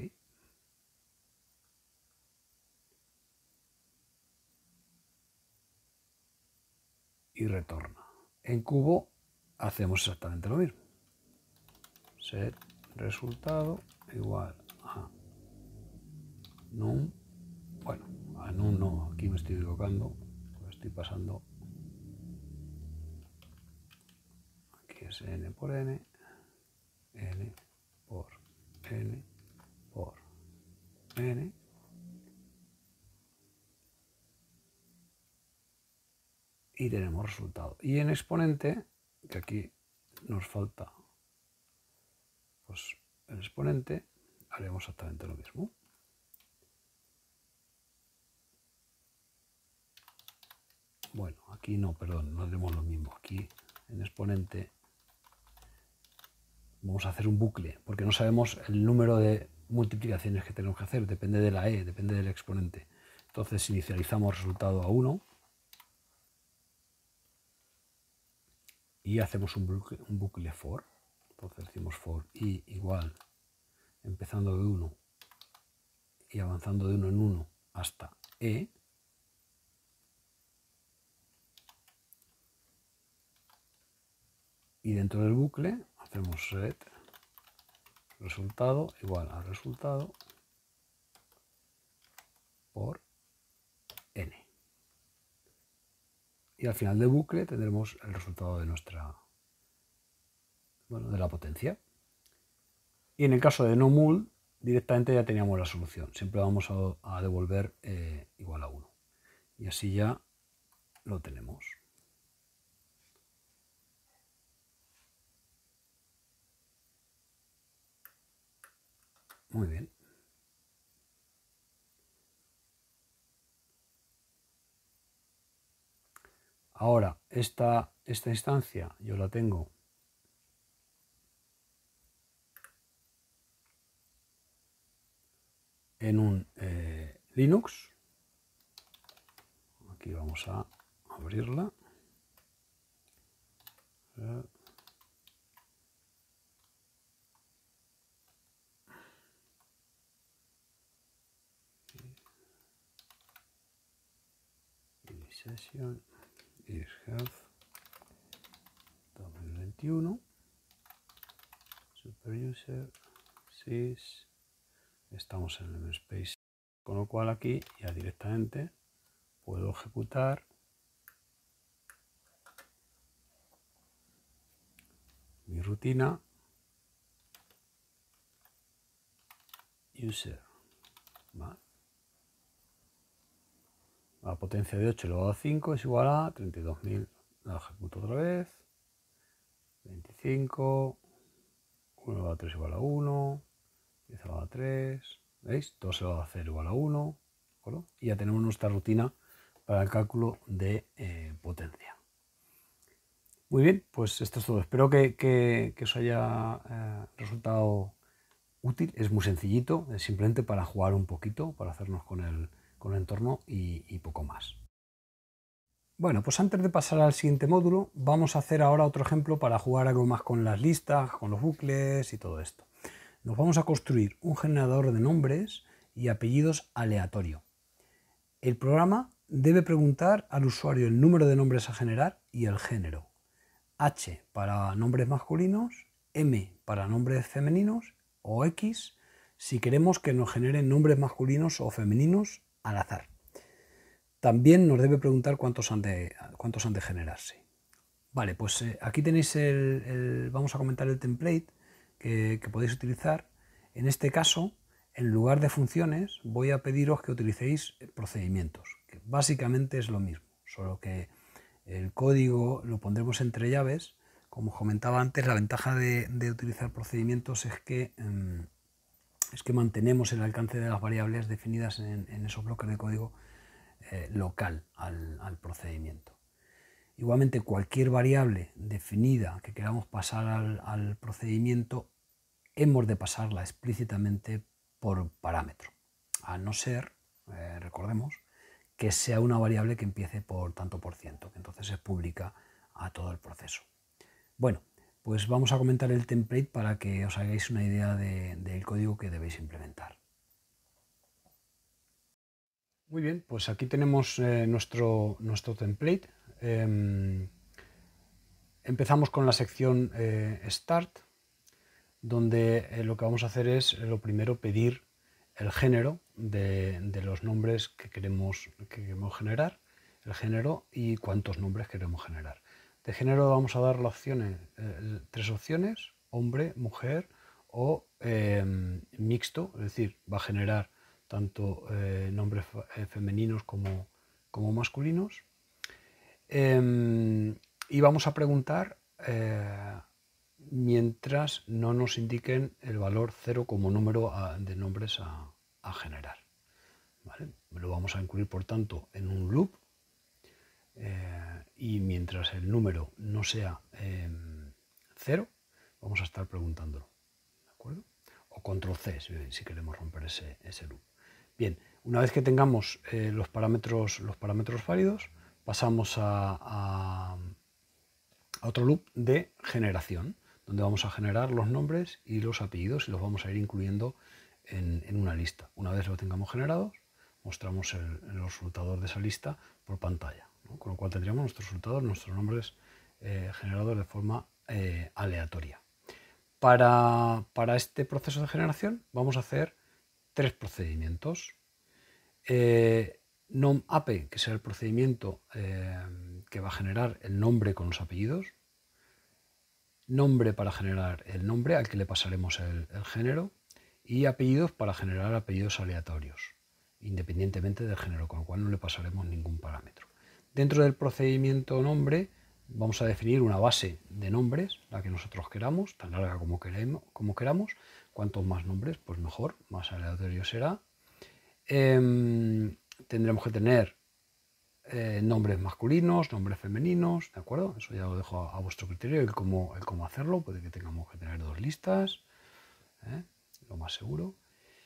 S1: Y retorna. En cubo hacemos exactamente lo mismo. Set resultado igual a num. Bueno, a num no, aquí me estoy equivocando. Me estoy pasando. Aquí es n por n. N por n por n. Y tenemos resultado. Y en exponente, que aquí nos falta pues el exponente, haremos exactamente lo mismo. Bueno, aquí no, perdón, no haremos lo mismo. Aquí en exponente vamos a hacer un bucle, porque no sabemos el número de multiplicaciones que tenemos que hacer, depende de la e, depende del exponente. Entonces inicializamos resultado a uno y hacemos un bucle, un bucle for. Entonces decimos for i igual, empezando de uno y avanzando de uno en uno hasta e. Y dentro del bucle hacemos set resultado igual a resultado por n. Y al final del bucle tendremos el resultado de nuestra, bueno, de la potencia. Y en el caso de no mul, directamente ya teníamos la solución. Siempre vamos a, a devolver eh, igual a uno. Y así ya lo tenemos. Muy bien. Ahora, esta, esta instancia yo la tengo con eh, Linux. Aquí vamos a abrirla. Session, Iris Health dos mil veintiuno, Super User, Sys, estamos en el namespace, con lo cual aquí ya directamente puedo ejecutar mi rutina user. ¿Vale? La potencia de ocho elevado a cinco es igual a treinta y dos mil. La ejecuto otra vez. veinticinco. uno elevado a tres igual a uno. diez elevado a tres. ¿Veis? dos elevado a cero igual a uno. ¿De acuerdo? Y ya tenemos nuestra rutina para el cálculo de eh, potencia. Muy bien, pues esto es todo. Espero que, que, que os haya eh, resultado útil. Es muy sencillito, es simplemente para jugar un poquito, para hacernos con el, con el entorno y, y poco más. Bueno, pues antes de pasar al siguiente módulo, vamos a hacer ahora otro ejemplo para jugar algo más con las listas, con los bucles y todo esto. Nos vamos a construir un generador de nombres y apellidos aleatorio. El programa debe preguntar al usuario el número de nombres a generar y el género. H para nombres masculinos, M para nombres femeninos o X si queremos que nos generen nombres masculinos o femeninos al azar. También nos debe preguntar cuántos han de, cuántos han de generarse. Vale, pues eh, aquí tenéis el, el, vamos a comentar el template que, que podéis utilizar. En este caso, en lugar de funciones, voy a pediros que utilicéis procedimientos, que básicamente es lo mismo, solo que el código lo pondremos entre llaves. Como os comentaba antes, la ventaja de, de utilizar procedimientos es que, eh, es que mantenemos el alcance de las variables definidas en, en esos bloques de código eh, local al, al procedimiento. Igualmente, cualquier variable definida que queramos pasar al, al procedimiento, hemos de pasarla explícitamente por parámetro, a no ser, eh, recordemos, que sea una variable que empiece por tanto por ciento, que entonces se publica a todo el proceso. Bueno, pues vamos a comentar el template para que os hagáis una idea de, del código que debéis implementar. Muy bien, pues aquí tenemos eh, nuestro, nuestro template. Eh, empezamos con la sección eh, Start, donde eh, lo que vamos a hacer es, lo primero, pedir el género de, de los nombres que queremos, que queremos generar, el género y cuántos nombres queremos generar. De género vamos a dar las opciones, eh, tres opciones, hombre, mujer o eh, mixto, es decir, va a generar tanto eh, nombres eh, femeninos como, como masculinos. Eh, y vamos a preguntar eh, mientras no nos indiquen el valor cero como número a, de nombres a, a generar. ¿Vale? Lo vamos a incluir, por tanto, en un loop eh, y mientras el número no sea eh, cero, vamos a estar preguntándolo. ¿De acuerdo? O control C si, si queremos romper ese, ese loop. Bien, una vez que tengamos eh, los, parámetros, los parámetros válidos, pasamos a, a, a otro loop de generación, donde vamos a generar los nombres y los apellidos y los vamos a ir incluyendo en, en una lista. Una vez lo tengamos generados, mostramos el, los resultados de esa lista por pantalla, ¿no? Con lo cual tendríamos nuestros resultados, nuestros nombres eh, generados de forma eh, aleatoria. Para, para este proceso de generación vamos a hacer tres procedimientos. Eh, NomApe, que será el procedimiento eh, que va a generar el nombre con los apellidos. Nombre para generar el nombre al que le pasaremos el, el género. Y apellidos para generar apellidos aleatorios, independientemente del género, con lo cual no le pasaremos ningún parámetro. Dentro del procedimiento nombre vamos a definir una base de nombres, la que nosotros queramos, tan larga como, queremos, como queramos. Cuantos más nombres, pues mejor, más aleatorio será. Eh, tendremos que tener eh, nombres masculinos, nombres femeninos, ¿de acuerdo? Eso ya lo dejo a, a vuestro criterio, el cómo, el cómo hacerlo. Puede que tengamos que tener dos listas, ¿eh? Lo más seguro.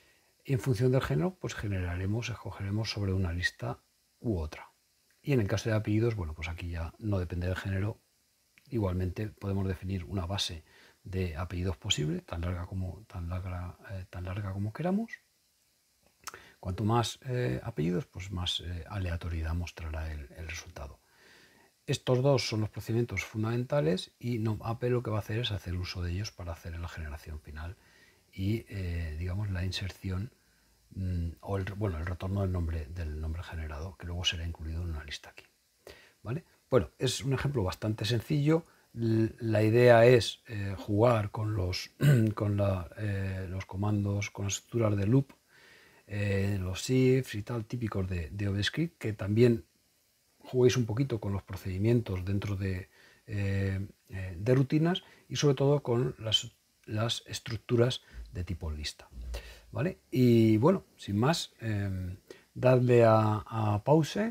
S1: Y en función del género, pues generaremos, escogeremos sobre una lista u otra. Y en el caso de apellidos, bueno, pues aquí ya no depende del género. Igualmente podemos definir una base de apellidos posible, tan larga como, tan larga, eh, tan larga como queramos. Cuanto más eh, apellidos, pues más eh, aleatoriedad mostrará el, el resultado. Estos dos son los procedimientos fundamentales y no, Apple lo que va a hacer es hacer uso de ellos para hacer la generación final y eh, digamos la inserción mmm, o el, bueno, el retorno del nombre, del nombre generado, que luego será incluido en una lista aquí. ¿Vale? Bueno, es un ejemplo bastante sencillo. La idea es eh, jugar con, los, con la, eh, los comandos, con las estructuras de loop, eh, los ifs y tal, típicos de, de OpenScript, que también juguéis un poquito con los procedimientos dentro de, eh, de rutinas y sobre todo con las, las estructuras de tipo lista. ¿Vale? Y bueno, sin más, eh, dadle a, a pause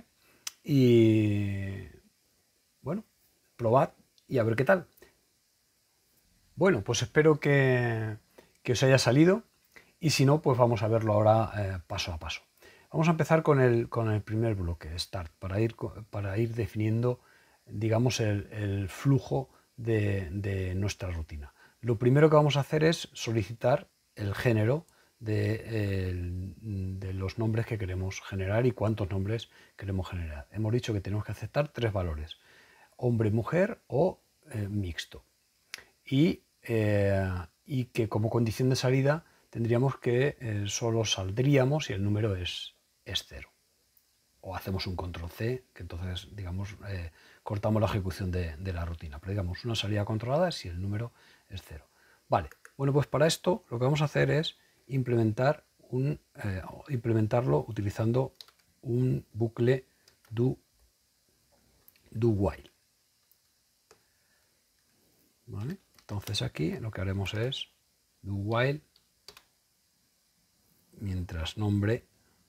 S1: y bueno, probad y a ver qué tal. Bueno, pues espero que, que os haya salido y si no, pues vamos a verlo ahora eh, paso a paso. Vamos a empezar con el, con el primer bloque, Start, para ir, para ir definiendo, digamos, el, el flujo de, de nuestra rutina. Lo primero que vamos a hacer es solicitar el género de, el, de los nombres que queremos generar y cuántos nombres queremos generar. Hemos dicho que tenemos que aceptar tres valores, hombre, mujer o eh, mixto. Y, eh, y que como condición de salida tendríamos que eh, solo saldríamos si el número es, es cero. O hacemos un control C, que entonces, digamos, eh, cortamos la ejecución de, de la rutina. Pero digamos, una salida controlada si el número es cero. Vale, bueno, pues para esto lo que vamos a hacer es implementar un, eh, implementarlo utilizando un bucle do, do while. ¿Vale? Entonces aquí lo que haremos es do while mientras nombre,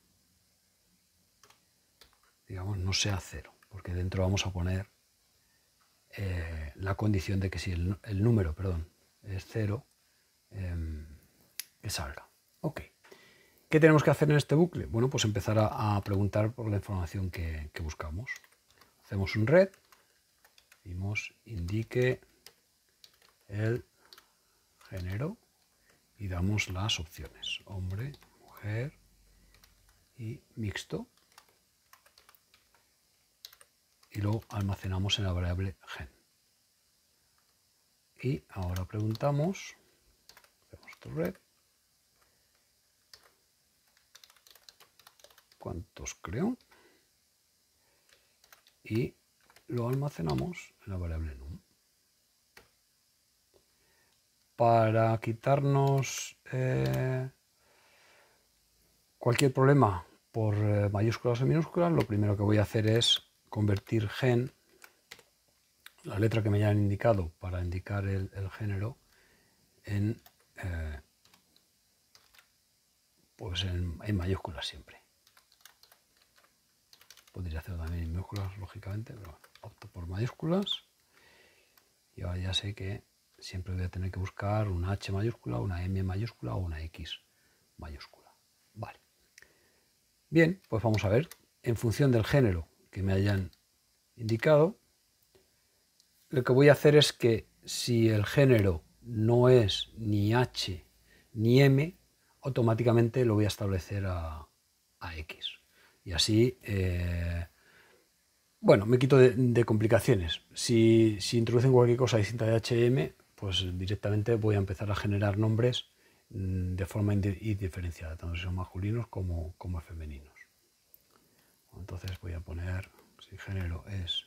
S1: digamos, no sea cero, porque dentro vamos a poner eh, la condición de que si el, el número, perdón, es cero, eh, que salga. Ok. ¿Qué tenemos que hacer en este bucle? Bueno, pues empezar a, a preguntar por la información que, que buscamos. Hacemos un red, dimos indique el género y damos las opciones, hombre, mujer y mixto. Y lo almacenamos en la variable gen. Y ahora preguntamos, hacemos otro red, ¿cuántos creo? Y lo almacenamos en la variable num. Para quitarnos eh, cualquier problema por eh, mayúsculas o minúsculas, lo primero que voy a hacer es convertir gen, la letra que me hayan indicado para indicar el, el género, en, eh, pues en, en mayúsculas siempre. Podría hacerlo también en minúsculas, lógicamente, pero bueno, opto por mayúsculas. Y ahora ya sé que siempre voy a tener que buscar una H mayúscula, una M mayúscula o una X mayúscula. Vale. Bien, pues vamos a ver, en función del género que me hayan indicado, lo que voy a hacer es que si el género no es ni H ni M, automáticamente lo voy a establecer a, a X. Y así, eh, bueno, me quito de, de complicaciones. Si, si introducen cualquier cosa distinta de H M, pues directamente voy a empezar a generar nombres mmm, de forma indiferenciada, tanto si son masculinos como, como femeninos. Entonces voy a poner, si género es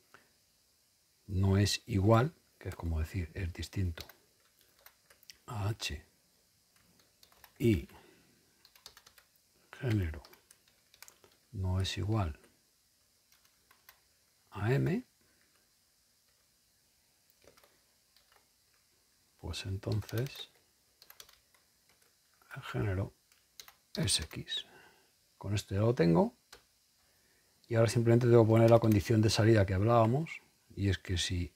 S1: no es igual, que es como decir, es distinto a H, y género no es igual a M, pues entonces el género es X. Con esto ya lo tengo. Y ahora simplemente tengo que poner la condición de salida que hablábamos, y es que si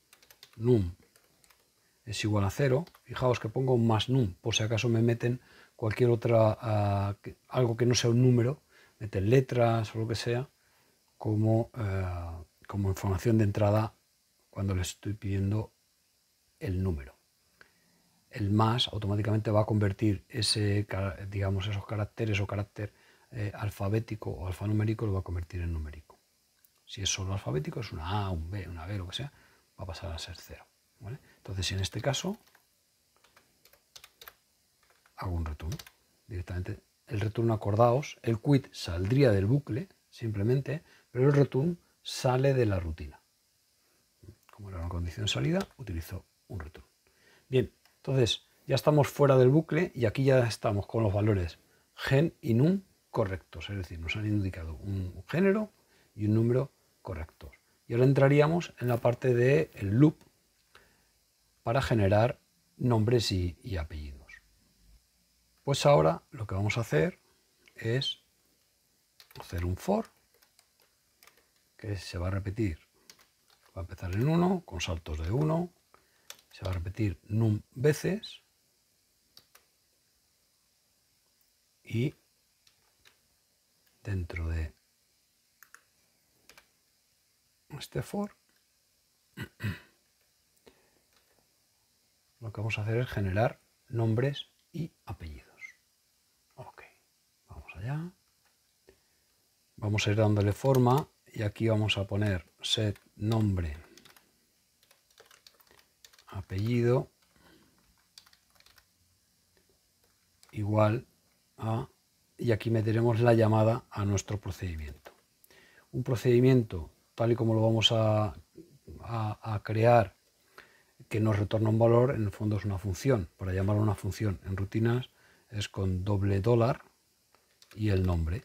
S1: num es igual a cero, fijaos que pongo un más num, por si acaso me meten cualquier otra, uh, que, algo que no sea un número, meter letras o lo que sea, como, uh, como información de entrada cuando le estoy pidiendo el número. El más automáticamente va a convertir ese, digamos, esos caracteres o carácter eh, alfabético o alfanumérico, lo va a convertir en numérico. Si es solo alfabético, es una A, un B, una B, lo que sea, va a pasar a ser cero. ¿Vale? Entonces, en este caso, hago un return. Directamente, el return, acordaos, el quit saldría del bucle, simplemente, pero el return sale de la rutina. Como era una condición de salida, utilizo un return. Bien, entonces ya estamos fuera del bucle y aquí ya estamos con los valores gen y num correctos, es decir, nos han indicado un género y un número correctos. Y ahora entraríamos en la parte del loop para generar nombres y, y apellidos. Pues ahora lo que vamos a hacer es hacer un for que se va a repetir, va a empezar en uno, con saltos de uno, se va a repetir num veces y dentro de este for lo que vamos a hacer es generar nombres y apellidos. Ok, vamos allá. Vamos a ir dándole forma y aquí vamos a poner set nombre apellido igual a, y aquí meteremos la llamada a nuestro procedimiento. Un procedimiento tal y como lo vamos a, a, a crear, que nos retorna un valor, en el fondo es una función. Para llamar a una función en rutinas es con doble dólar y el nombre.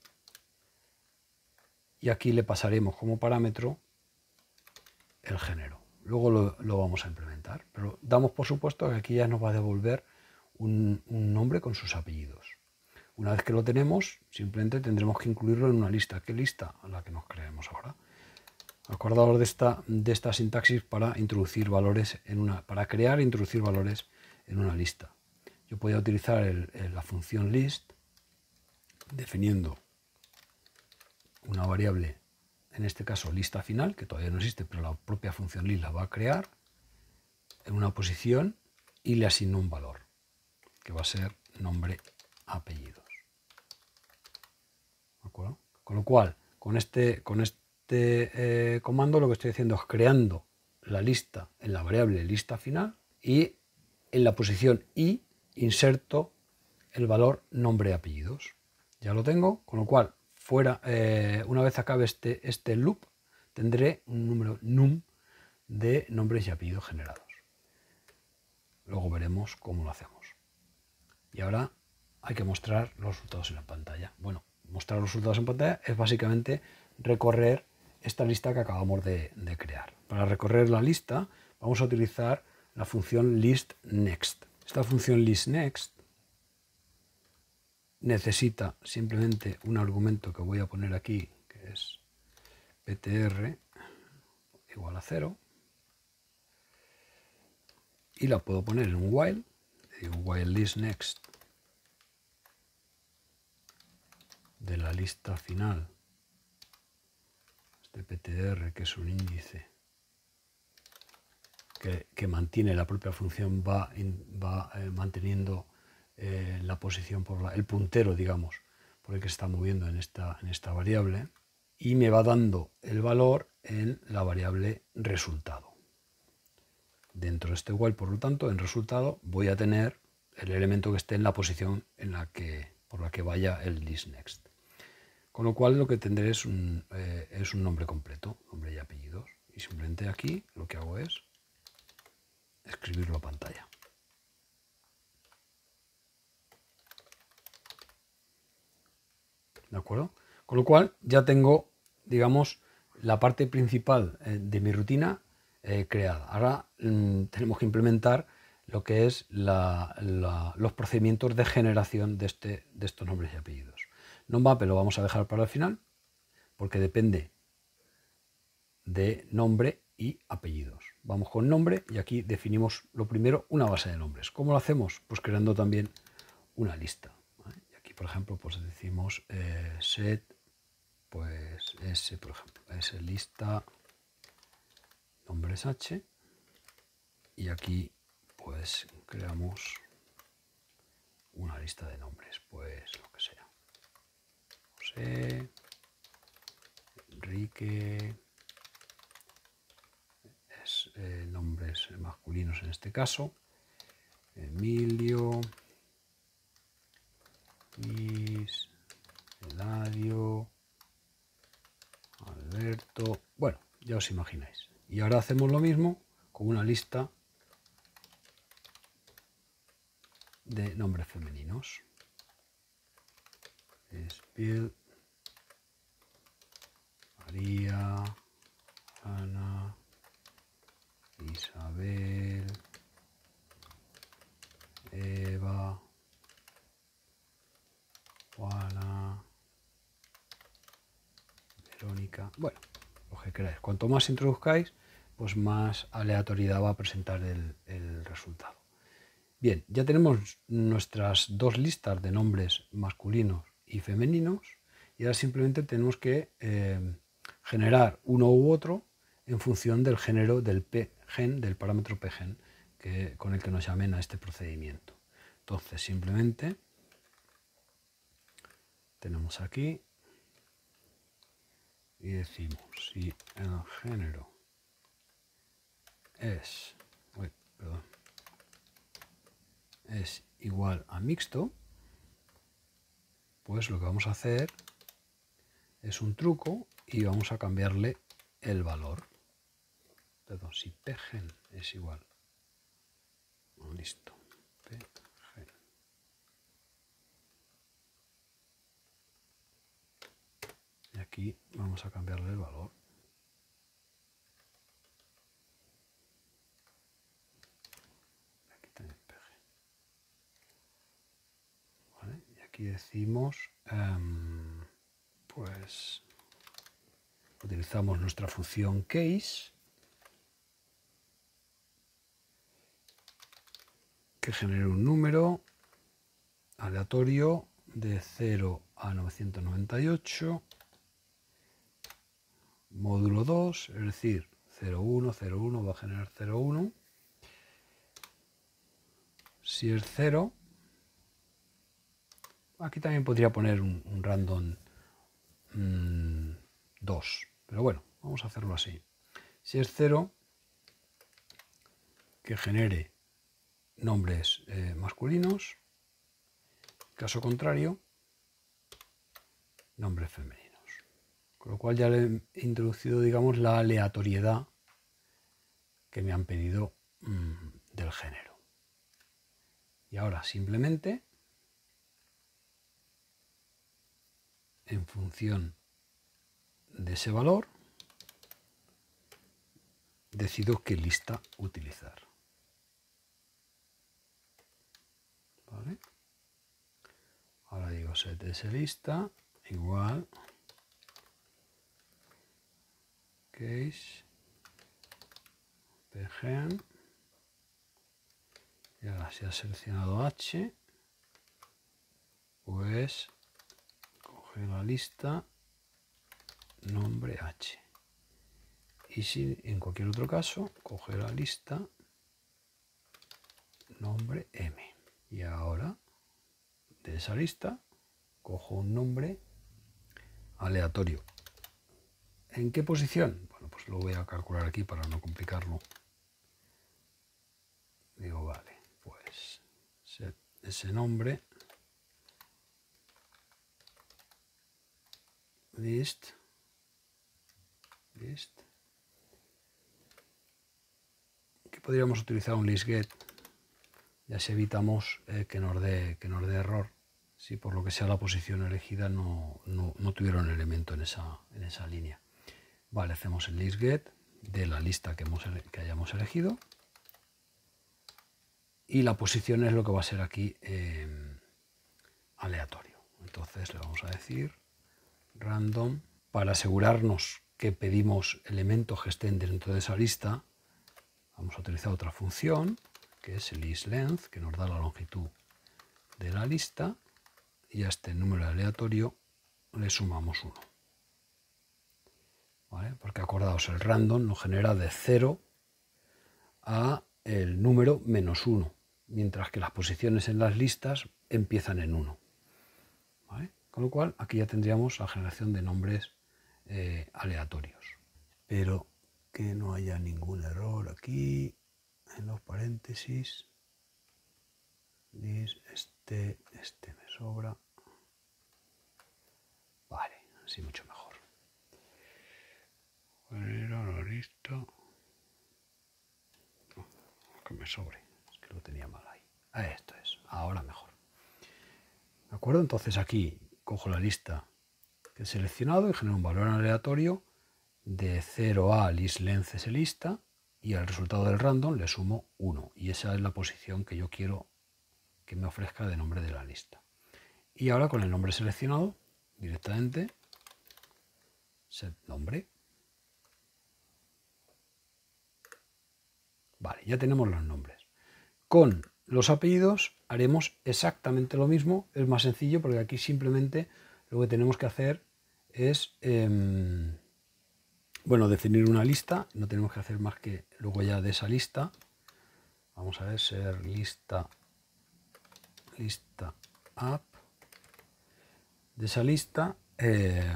S1: Y aquí le pasaremos como parámetro el género. Luego lo, lo vamos a implementar, pero damos por supuesto que aquí ya nos va a devolver un, un nombre con sus apellidos. Una vez que lo tenemos, simplemente tendremos que incluirlo en una lista. ¿Qué lista? La que nos creemos ahora. Acordaos de esta, de esta sintaxis para introducir valores en una, para crear e introducir valores en una lista. Yo podía utilizar el, el, la función list definiendo una variable, en este caso lista final, que todavía no existe, pero la propia función list la va a crear en una posición y le asigno un valor, que va a ser nombre apellidos. ¿De acuerdo? Con lo cual, con este, con este eh, comando lo que estoy haciendo es creando la lista en la variable lista final y en la posición i inserto el valor nombre apellidos. Ya lo tengo, con lo cual fuera, eh, una vez acabe este, este loop, tendré un número num de nombres y apellidos generados. Luego veremos cómo lo hacemos. Y ahora hay que mostrar los resultados en la pantalla. Bueno, mostrar los resultados en pantalla es básicamente recorrer esta lista que acabamos de, de crear. Para recorrer la lista vamos a utilizar la función listNext. Esta función listNext necesita simplemente un argumento que voy a poner aquí, que es ptr igual a cero, y la puedo poner en un while, digo while listNext de la lista final, este ptr, que es un índice que, que mantiene la propia función, va, in, va eh, manteniendo eh, la posición, por la, el puntero, digamos, por el que se está moviendo en esta, en esta variable, y me va dando el valor en la variable resultado. Dentro de este while, por lo tanto, en resultado voy a tener el elemento que esté en la posición en la que, por la que vaya el listNext. Con lo cual lo que tendré es un, eh, es un nombre completo, nombre y apellidos. Y simplemente aquí lo que hago es escribirlo a pantalla. ¿De acuerdo? Con lo cual ya tengo, digamos, la parte principal eh, de mi rutina eh, creada. Ahora mmm, tenemos que implementar lo que es la, la, los procedimientos de generación de, este, de estos nombres y apellidos. NumMapped lo vamos a dejar para el final, porque depende de nombre y apellidos. Vamos con nombre y aquí definimos lo primero una base de nombres. ¿Cómo lo hacemos? Pues creando también una lista, ¿vale? Y aquí, por ejemplo, pues decimos eh, set, pues s, por ejemplo, s lista nombres h, y aquí pues creamos una lista de nombres, pues lo que sea. José, Enrique, es, eh, nombres masculinos en este caso, Emilio, Luis, Eladio, Alberto, bueno, ya os imagináis. Y ahora hacemos lo mismo con una lista de nombres femeninos. Bill, María, Ana, Isabel, Eva, Juana, Verónica, bueno, lo que queráis. Cuanto más introduzcáis, pues más aleatoriedad va a presentar el, el resultado. Bien, ya tenemos nuestras dos listas de nombres masculinos y femeninos y ahora simplemente tenemos que eh, generar uno u otro en función del género del p-gen, del parámetro p-gen que, con el que nos llamen a este procedimiento. Entonces simplemente tenemos aquí y decimos si el género es, uy, perdón, es igual a mixto, pues lo que vamos a hacer es un truco y vamos a cambiarle el valor. Perdón, si pgen es igual, listo, pgen. Y aquí vamos a cambiarle el valor. Aquí también pgen. ¿Vale? Y aquí decimos, um, pues utilizamos nuestra función case que genera un número aleatorio de cero a novecientos noventa y ocho, módulo dos, es decir, cero uno, cero uno va a generar cero uno. Si es cero, aquí también podría poner un, un random mmm, dos, pero bueno, vamos a hacerlo así. Si es cero, que genere nombres eh, masculinos, caso contrario, nombres femeninos. Con lo cual ya le he introducido, digamos, la aleatoriedad que me han pedido mmm, del género. Y ahora simplemente, en función de ese valor, decido qué lista utilizar. ¿Vale? Ahora digo set lista igual case pgen, y ahora si ha seleccionado H, pues coge la lista nombre H, y si en cualquier otro caso coge la lista nombre M, y ahora de esa lista cojo un nombre aleatorio. ¿En qué posición? Bueno, pues lo voy a calcular aquí para no complicarlo. Digo, vale, pues set ese nombre list list que podríamos utilizar un listGet, ya si evitamos eh, que nos dé que nos dé error si por lo que sea la posición elegida no, no, no tuviera un elemento en esa, en esa línea. Vale, hacemos el listGet de la lista que, hemos, que hayamos elegido y la posición es lo que va a ser aquí eh, aleatorio. Entonces le vamos a decir random, para asegurarnos que pedimos elementos que estén dentro de esa lista, vamos a utilizar otra función que es el listLength, que nos da la longitud de la lista y a este número aleatorio le sumamos uno. ¿Vale? Porque acordaos, el random nos genera de cero a el número menos uno, mientras que las posiciones en las listas empiezan en uno. ¿Vale? Con lo cual aquí ya tendríamos la generación de nombres eh, aleatorios. Pero que no haya ningún error aquí en los paréntesis. Este, este me sobra. Vale, así mucho mejor. La lista. No, que me sobre. Es que lo tenía mal ahí. Ah, esto es. Ahora mejor. ¿De acuerdo? Entonces aquí cojo la lista que he seleccionado y genero un valor aleatorio de cero a listLength es lista y al resultado del random le sumo uno. Y esa es la posición que yo quiero que me ofrezca de nombre de la lista. Y ahora con el nombre seleccionado, directamente, set nombre. Vale, ya tenemos los nombres. Con los apellidos haremos exactamente lo mismo, es más sencillo porque aquí simplemente lo que tenemos que hacer es, eh, bueno, definir una lista, no tenemos que hacer más que luego ya de esa lista, vamos a ver, ser lista, lista app, de esa lista, eh,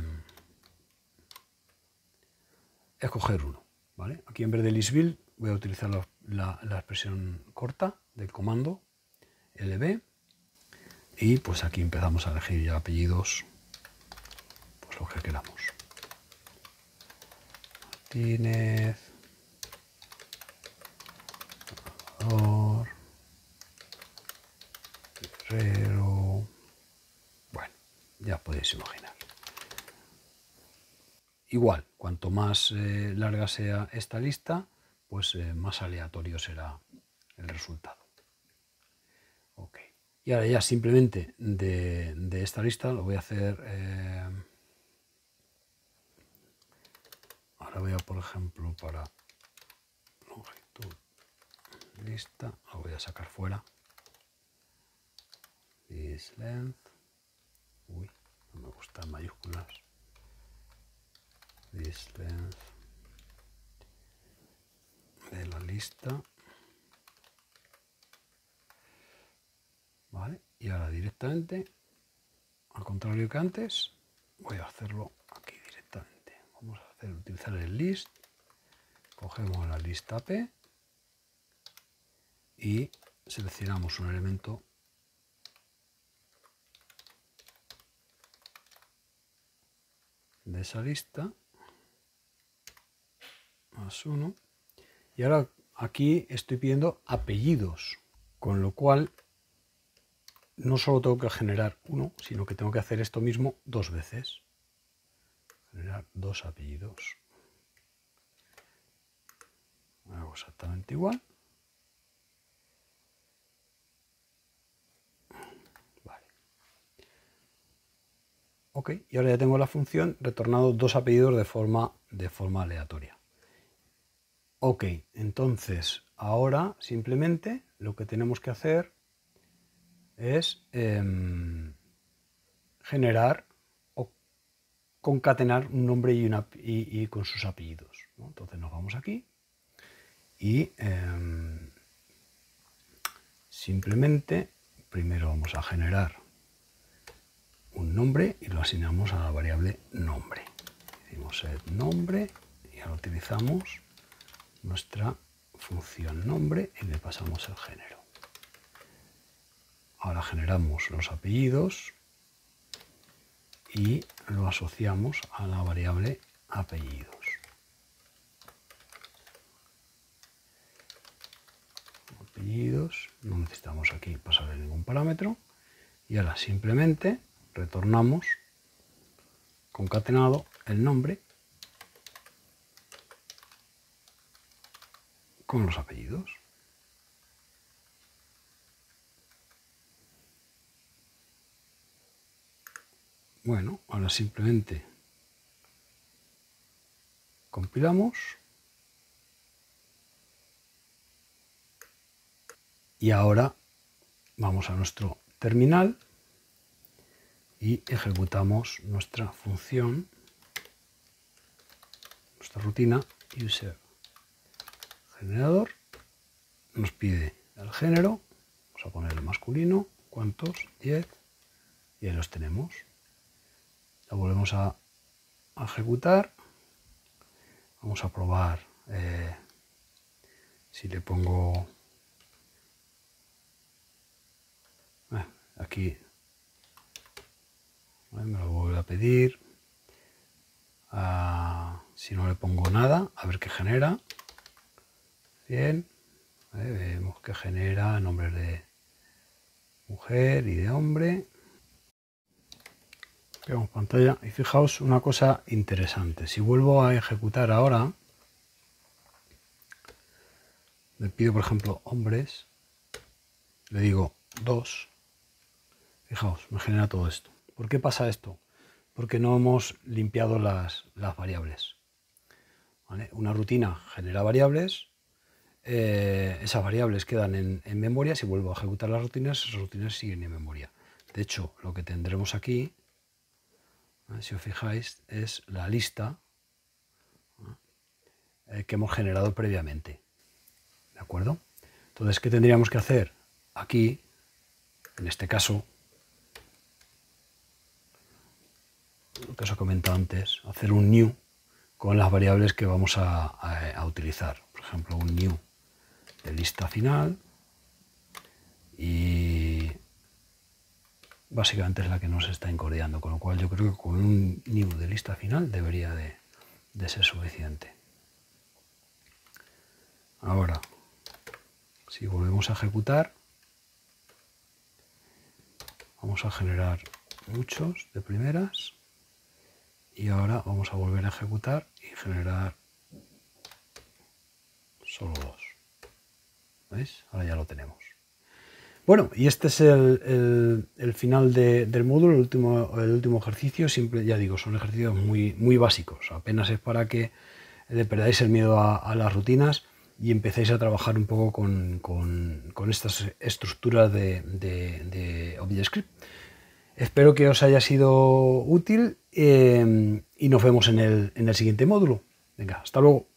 S1: escoger uno, ¿vale? Aquí en vez de listbuild voy a utilizar la, la, la expresión corta del comando lb y pues aquí empezamos a elegir ya apellidos, pues los que queramos. Martínez, Salvador, Guerrero, bueno, ya podéis imaginar. Igual, cuanto más eh, larga sea esta lista, pues eh, más aleatorio será el resultado. Ok. Y ahora ya simplemente de, de esta lista lo voy a hacer... Eh, ahora voy a, por ejemplo, para longitud lista, lo voy a sacar fuera. listLength. Uy, no me gustan mayúsculas. listLength de la lista. ¿Vale? Y ahora directamente, al contrario que antes, voy a hacerlo aquí directamente. Vamos a hacer, utilizar el list, cogemos la lista P y seleccionamos un elemento de esa lista, más uno, y ahora aquí estoy pidiendo apellidos, con lo cual no solo tengo que generar uno, sino que tengo que hacer esto mismo dos veces. Generar dos apellidos. Hago exactamente igual. Vale. Ok, y ahora ya tengo la función retornado dos apellidos de forma, de forma aleatoria. Ok, entonces ahora simplemente lo que tenemos que hacer es eh, generar o concatenar un nombre y, una, y, y con sus apellidos, ¿no? Entonces nos vamos aquí y eh, simplemente primero vamos a generar un nombre y lo asignamos a la variable nombre. Decimos set nombre y ahora utilizamos nuestra función nombre y le pasamos el género. Ahora generamos los apellidos y lo asociamos a la variable apellidos. Apellidos, no necesitamos aquí pasarle ningún parámetro y ahora simplemente retornamos concatenado el nombre con los apellidos. Bueno, ahora simplemente compilamos y ahora vamos a nuestro terminal y ejecutamos nuestra función, nuestra rutina user generador. Nos pide el género, vamos a poner el masculino, ¿cuántos? diez, y ahí los tenemos. La volvemos a, a ejecutar. Vamos a probar eh, si le pongo eh, aquí, ¿vale? Me lo vuelve a pedir. Ah, si no le pongo nada, a ver qué genera. Bien, ¿vale? Vemos que genera nombres de mujer y de hombre. Pegamos pantalla y fijaos una cosa interesante. Si vuelvo a ejecutar ahora, le pido por ejemplo hombres, le digo dos, fijaos, me genera todo esto. ¿Por qué pasa esto? Porque no hemos limpiado las, las variables. ¿Vale? Una rutina genera variables, eh, esas variables quedan en, en memoria. Si vuelvo a ejecutar las rutinas, esas rutinas siguen en memoria. De hecho, lo que tendremos aquí, ¿eh? Si os fijáis, es la lista eh, que hemos generado previamente. ¿De acuerdo? Entonces, ¿qué tendríamos que hacer? Aquí, en este caso, lo que os he comentado antes, hacer un new con las variables que vamos a, a, a utilizar. Por ejemplo, un new de lista final, y básicamente es la que nos está encordeando, con lo cual yo creo que con un new de lista final debería de, de ser suficiente. Ahora, si volvemos a ejecutar, vamos a generar muchos de primeras, y ahora vamos a volver a ejecutar y generar solo dos. ¿Veis? Ahora ya lo tenemos. Bueno, y este es el, el, el final de, del módulo, el último, el último ejercicio. Siempre, ya digo, son ejercicios muy, muy básicos. Apenas es para que le perdáis el miedo a, a las rutinas y empecéis a trabajar un poco con, con, con estas estructuras de, de, de ObjectScript. Espero que os haya sido útil eh, y nos vemos en el, en el siguiente módulo. Venga, hasta luego.